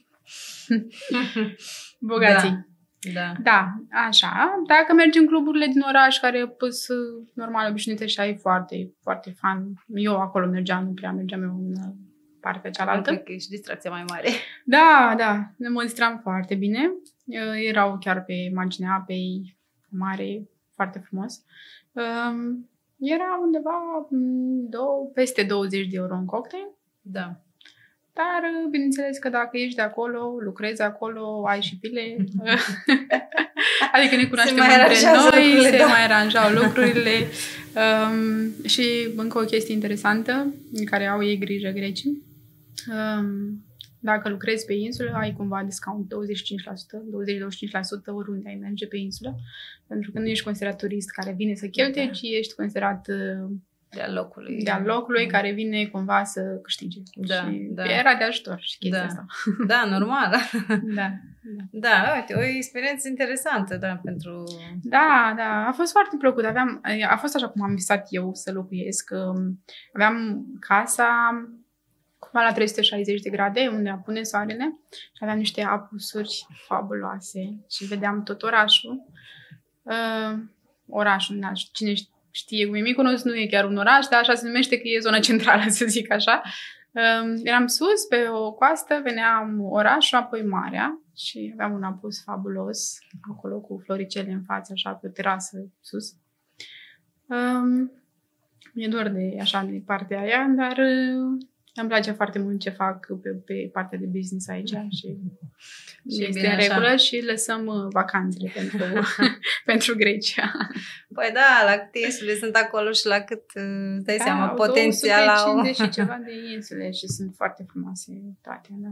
bogații. Da. Da, așa. Dacă mergi în cluburile din oraș, care pus normal obișnuite și ai foarte, foarte fan. Eu acolo mergeam, nu prea mergeam eu în partea cealaltă. Cred că e și distracția mai mare. Da, da. Ne mă distram foarte bine. Erau chiar pe marginea apei mare, foarte frumos. Era undeva două, peste douăzeci de euro un cocktail. Da. Dar, bineînțeles că dacă ești de acolo, lucrezi acolo, ai și pile, adică ne cunoaștem între noi, lucrurile, se da. mai aranjau lucrurile. Um, și încă o chestie interesantă, în care au ei grijă grecii. Um, dacă lucrezi pe insulă, ai cumva discount douăzeci și cinci la sută, douăzeci douăzeci și cinci la sută oriunde ai merge pe insulă, pentru că nu ești considerat turist care vine să cheltuie, da. ci ești considerat... Uh, de-al locului. De-al locului mm. care vine cumva să câștige. Da, și da. era de ajutor și chestia da. asta. Da, normal. Da. Da, uite, o experiență interesantă, da, pentru... Da, da, a fost foarte plăcut. Aveam, a fost așa cum am visat eu să locuiesc. Aveam casa cumva la trei sute șaizeci de grade, unde apune soarele și aveam niște apusuri fabuloase și vedeam tot orașul. Uh, orașul, da, cine știe, știe cum e Mykonos, nu e chiar un oraș, dar așa se numește că e zona centrală, să zic așa. Um, eram sus, pe o coastă, veneam orașul, apoi marea și aveam un apus fabulos acolo cu floricele în față, așa, pe o terasă sus. Um, mi-e dor de, așa, de partea aia, dar uh, îmi place foarte mult ce fac pe, pe partea de business aici și, și este în regulă așa. Și lăsăm uh, vacanțele pentru, pentru Grecia. Păi da, la câte insule sunt acolo și la cât, îți dai da, seama, potențial au... două sute cincizeci și ceva de insule și sunt foarte frumoase toate, da.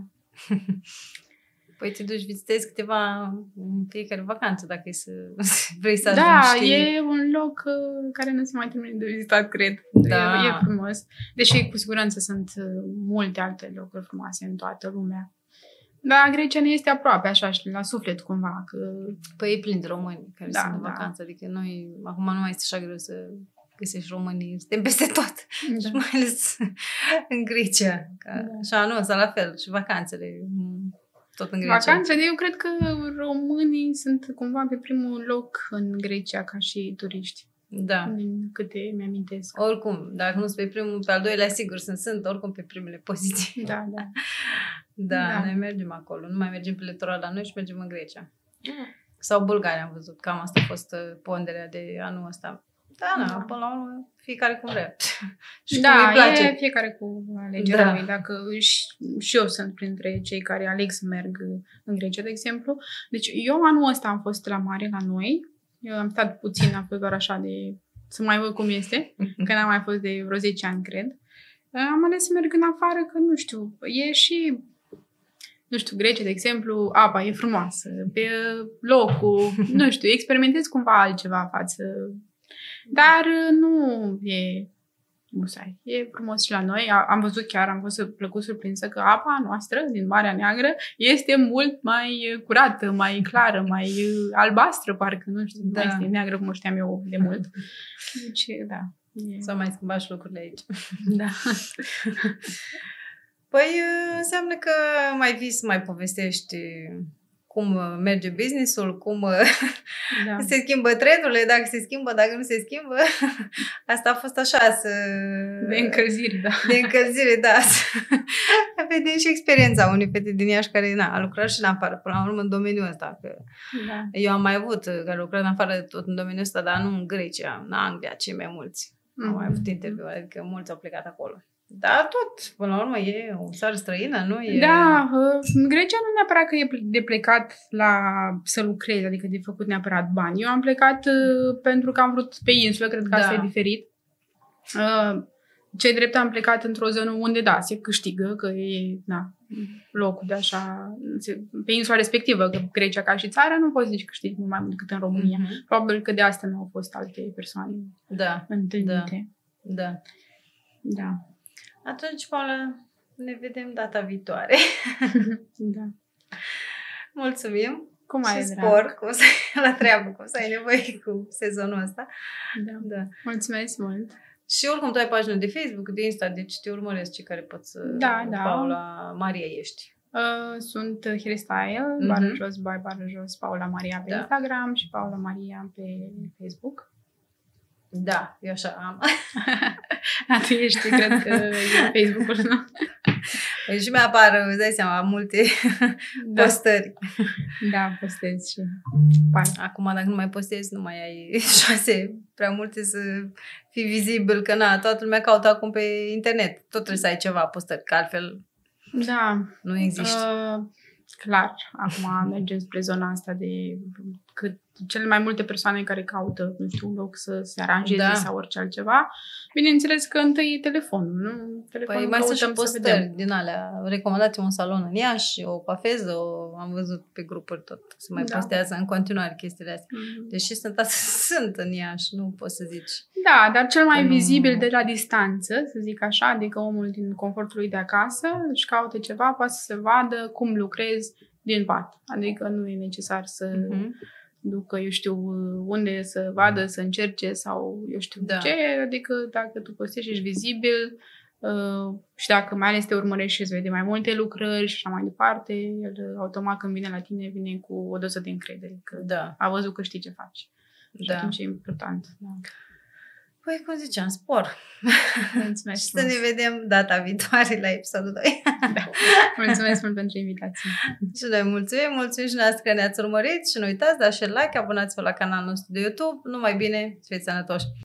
Păi te duci, vizitezi câteva în fiecare vacanță, dacă e să vrei să da, ajungi. Da, e un loc uh, care nu se mai termină de vizitat, cred. Da. E, e frumos. Deși, cu siguranță, sunt uh, multe alte locuri frumoase în toată lumea. Dar Grecia ne este aproape, așa, și la suflet, cumva. Că... Păi e plin de români care da, sunt în da. vacanță. Adică noi, acum nu mai este așa greu să găsești românii. Suntem peste tot. Da. Și mai ales în Grecia. Ca, da. Și anul ăsta, la fel. Și vacanțele... Tot în Grecia. Vacanțele, eu cred că românii sunt cumva pe primul loc în Grecia ca și turiști. Da. Din câte mi-amintesc. Oricum, dacă nu sunt pe primul, pe al doilea, sigur sunt, sunt oricum pe primele poziții. Da, da. da, da, noi mergem acolo. Nu mai mergem pe litoral la noi și mergem în Grecia. Mm. Sau Bulgaria am văzut. Cam asta a fost ponderea de anul ăsta. Da, da, până la urmă, fiecare cum vrea. Și da, cum îi place. E fiecare cu alegerea da. lui. Dacă și, și eu sunt printre cei care aleg să merg în Grecia, de exemplu. Deci eu anul ăsta am fost la mare la noi. Eu am stat puțin, am fost doar așa de să mai văd cum este, că n-am mai fost de vreo zece ani, cred. Am ales să merg în afară, că nu știu, e și nu știu, Grecia, de exemplu, apa e frumoasă, pe locul, nu știu, experimentez cumva altceva față. Dar nu e musai. E frumos și la noi. A, am văzut chiar, am fost plăcut surprinsă că apa noastră din Marea Neagră este mult mai curată, mai clară, mai albastră, parcă, nu știu, da. Mai este neagră cum o știam eu de mult. Deci, da. E... S-au mai schimbat și lucrurile aici. Da. Păi înseamnă că mai vii să mai povestești cum merge business-ul, cum da. Se schimbă trendurile, dacă se schimbă, dacă nu se schimbă. Asta a fost așa să... De încălzire, da. De încălzire, da. Vedem și experiența unui fete din Iași care na, a lucrat și în afară, până la urmă în domeniul ăsta. Că da. Eu am mai avut, care lucrat în afară tot în domeniul ăsta, dar nu în Grecia, în Anglia, cei mai mulți. Mm-hmm. Am mai avut interviuri, adică mulți au plecat acolo. Da, tot. Până la urmă e o țară străină, nu e... Da, în Grecia nu neapărat că e de plecat la să lucrezi, adică de făcut neapărat bani. Eu am plecat uh, pentru că am vrut pe insulă, cred că da. Asta e diferit. Uh, ce drept am plecat într-o zonă unde, da, se câștigă, că e na, locul de așa... Se, pe insula respectivă, că Grecia ca și țară nu poți să zici că câștigi mult mai mult decât în România. Mm-hmm. Probabil că de asta nu au fost alte persoane da. Întâlnite. Da. Da. Da. Atunci, Paula, ne vedem data viitoare. Da. Mulțumim. Cum ai și spor cum să, la treabă, cum să ai nevoie cu sezonul ăsta. Da. Da. Mulțumesc mult. Și oricum tu ai pagină de Facebook, de Insta, deci te urmăresc cei care pot să... Da, da. Paula Maria ești. Uh, sunt hairstyle, mm-hmm. bară jos, by bară jos, Paula Maria pe da. Instagram și Paula Maria pe Facebook. Da, eu așa am. A, tu ești, cred că e Facebook-ul, nu? Păi și mi-apar, îți dai seama, multe da. Postări. Da, postez și Pai. Acum, dacă nu mai postezi, nu mai ai șanse prea multe să fii vizibil, că na, toată lumea caută acum pe internet. Tot trebuie să ai ceva postări, că altfel da. Nu există. Uh, clar, acum mergem spre zona asta de cât cele mai multe persoane care caută, nu știu, un loc să se aranjeze da. Sau orice altceva. Bineînțeles că întâi e telefonul, nu? Telefonul păi mai sunt și postări din alea. Recomandați un salon în Iași, o pafeză, o, am văzut pe grupuri tot. Se mai da. Postează în continuare chestiile astea. Mm-hmm. Deși sunt, sunt în Iași, nu poți să zici. Da, dar cel mai vizibil nu... de la distanță, să zic așa, adică omul din confortul lui de acasă își caută ceva, poate să se vadă cum lucrezi din pat. Adică nu e necesar să... Mm-hmm. ducă, eu știu, unde să vadă, să încerce sau eu știu da. Ce, adică dacă tu postești, ești vizibil uh, și dacă mai ales te urmărești și îți vede mai multe lucrări și așa mai departe, el automat când vine la tine, vine cu o doză de încredere, că da. A văzut că știi ce faci. Da. Și atunci e important. Da. Păi, cum ziceam, spor. Mulțumesc. Și să ne vedem data viitoare la episodul doi. Da. Mulțumesc mult pentru invitație. Și noi mulțumim, mulțumim și noastră că ne-ați urmărit și nu uitați, dați și like, abonați-vă la canalul nostru de YouTube. Numai bine, fiți sănătoși!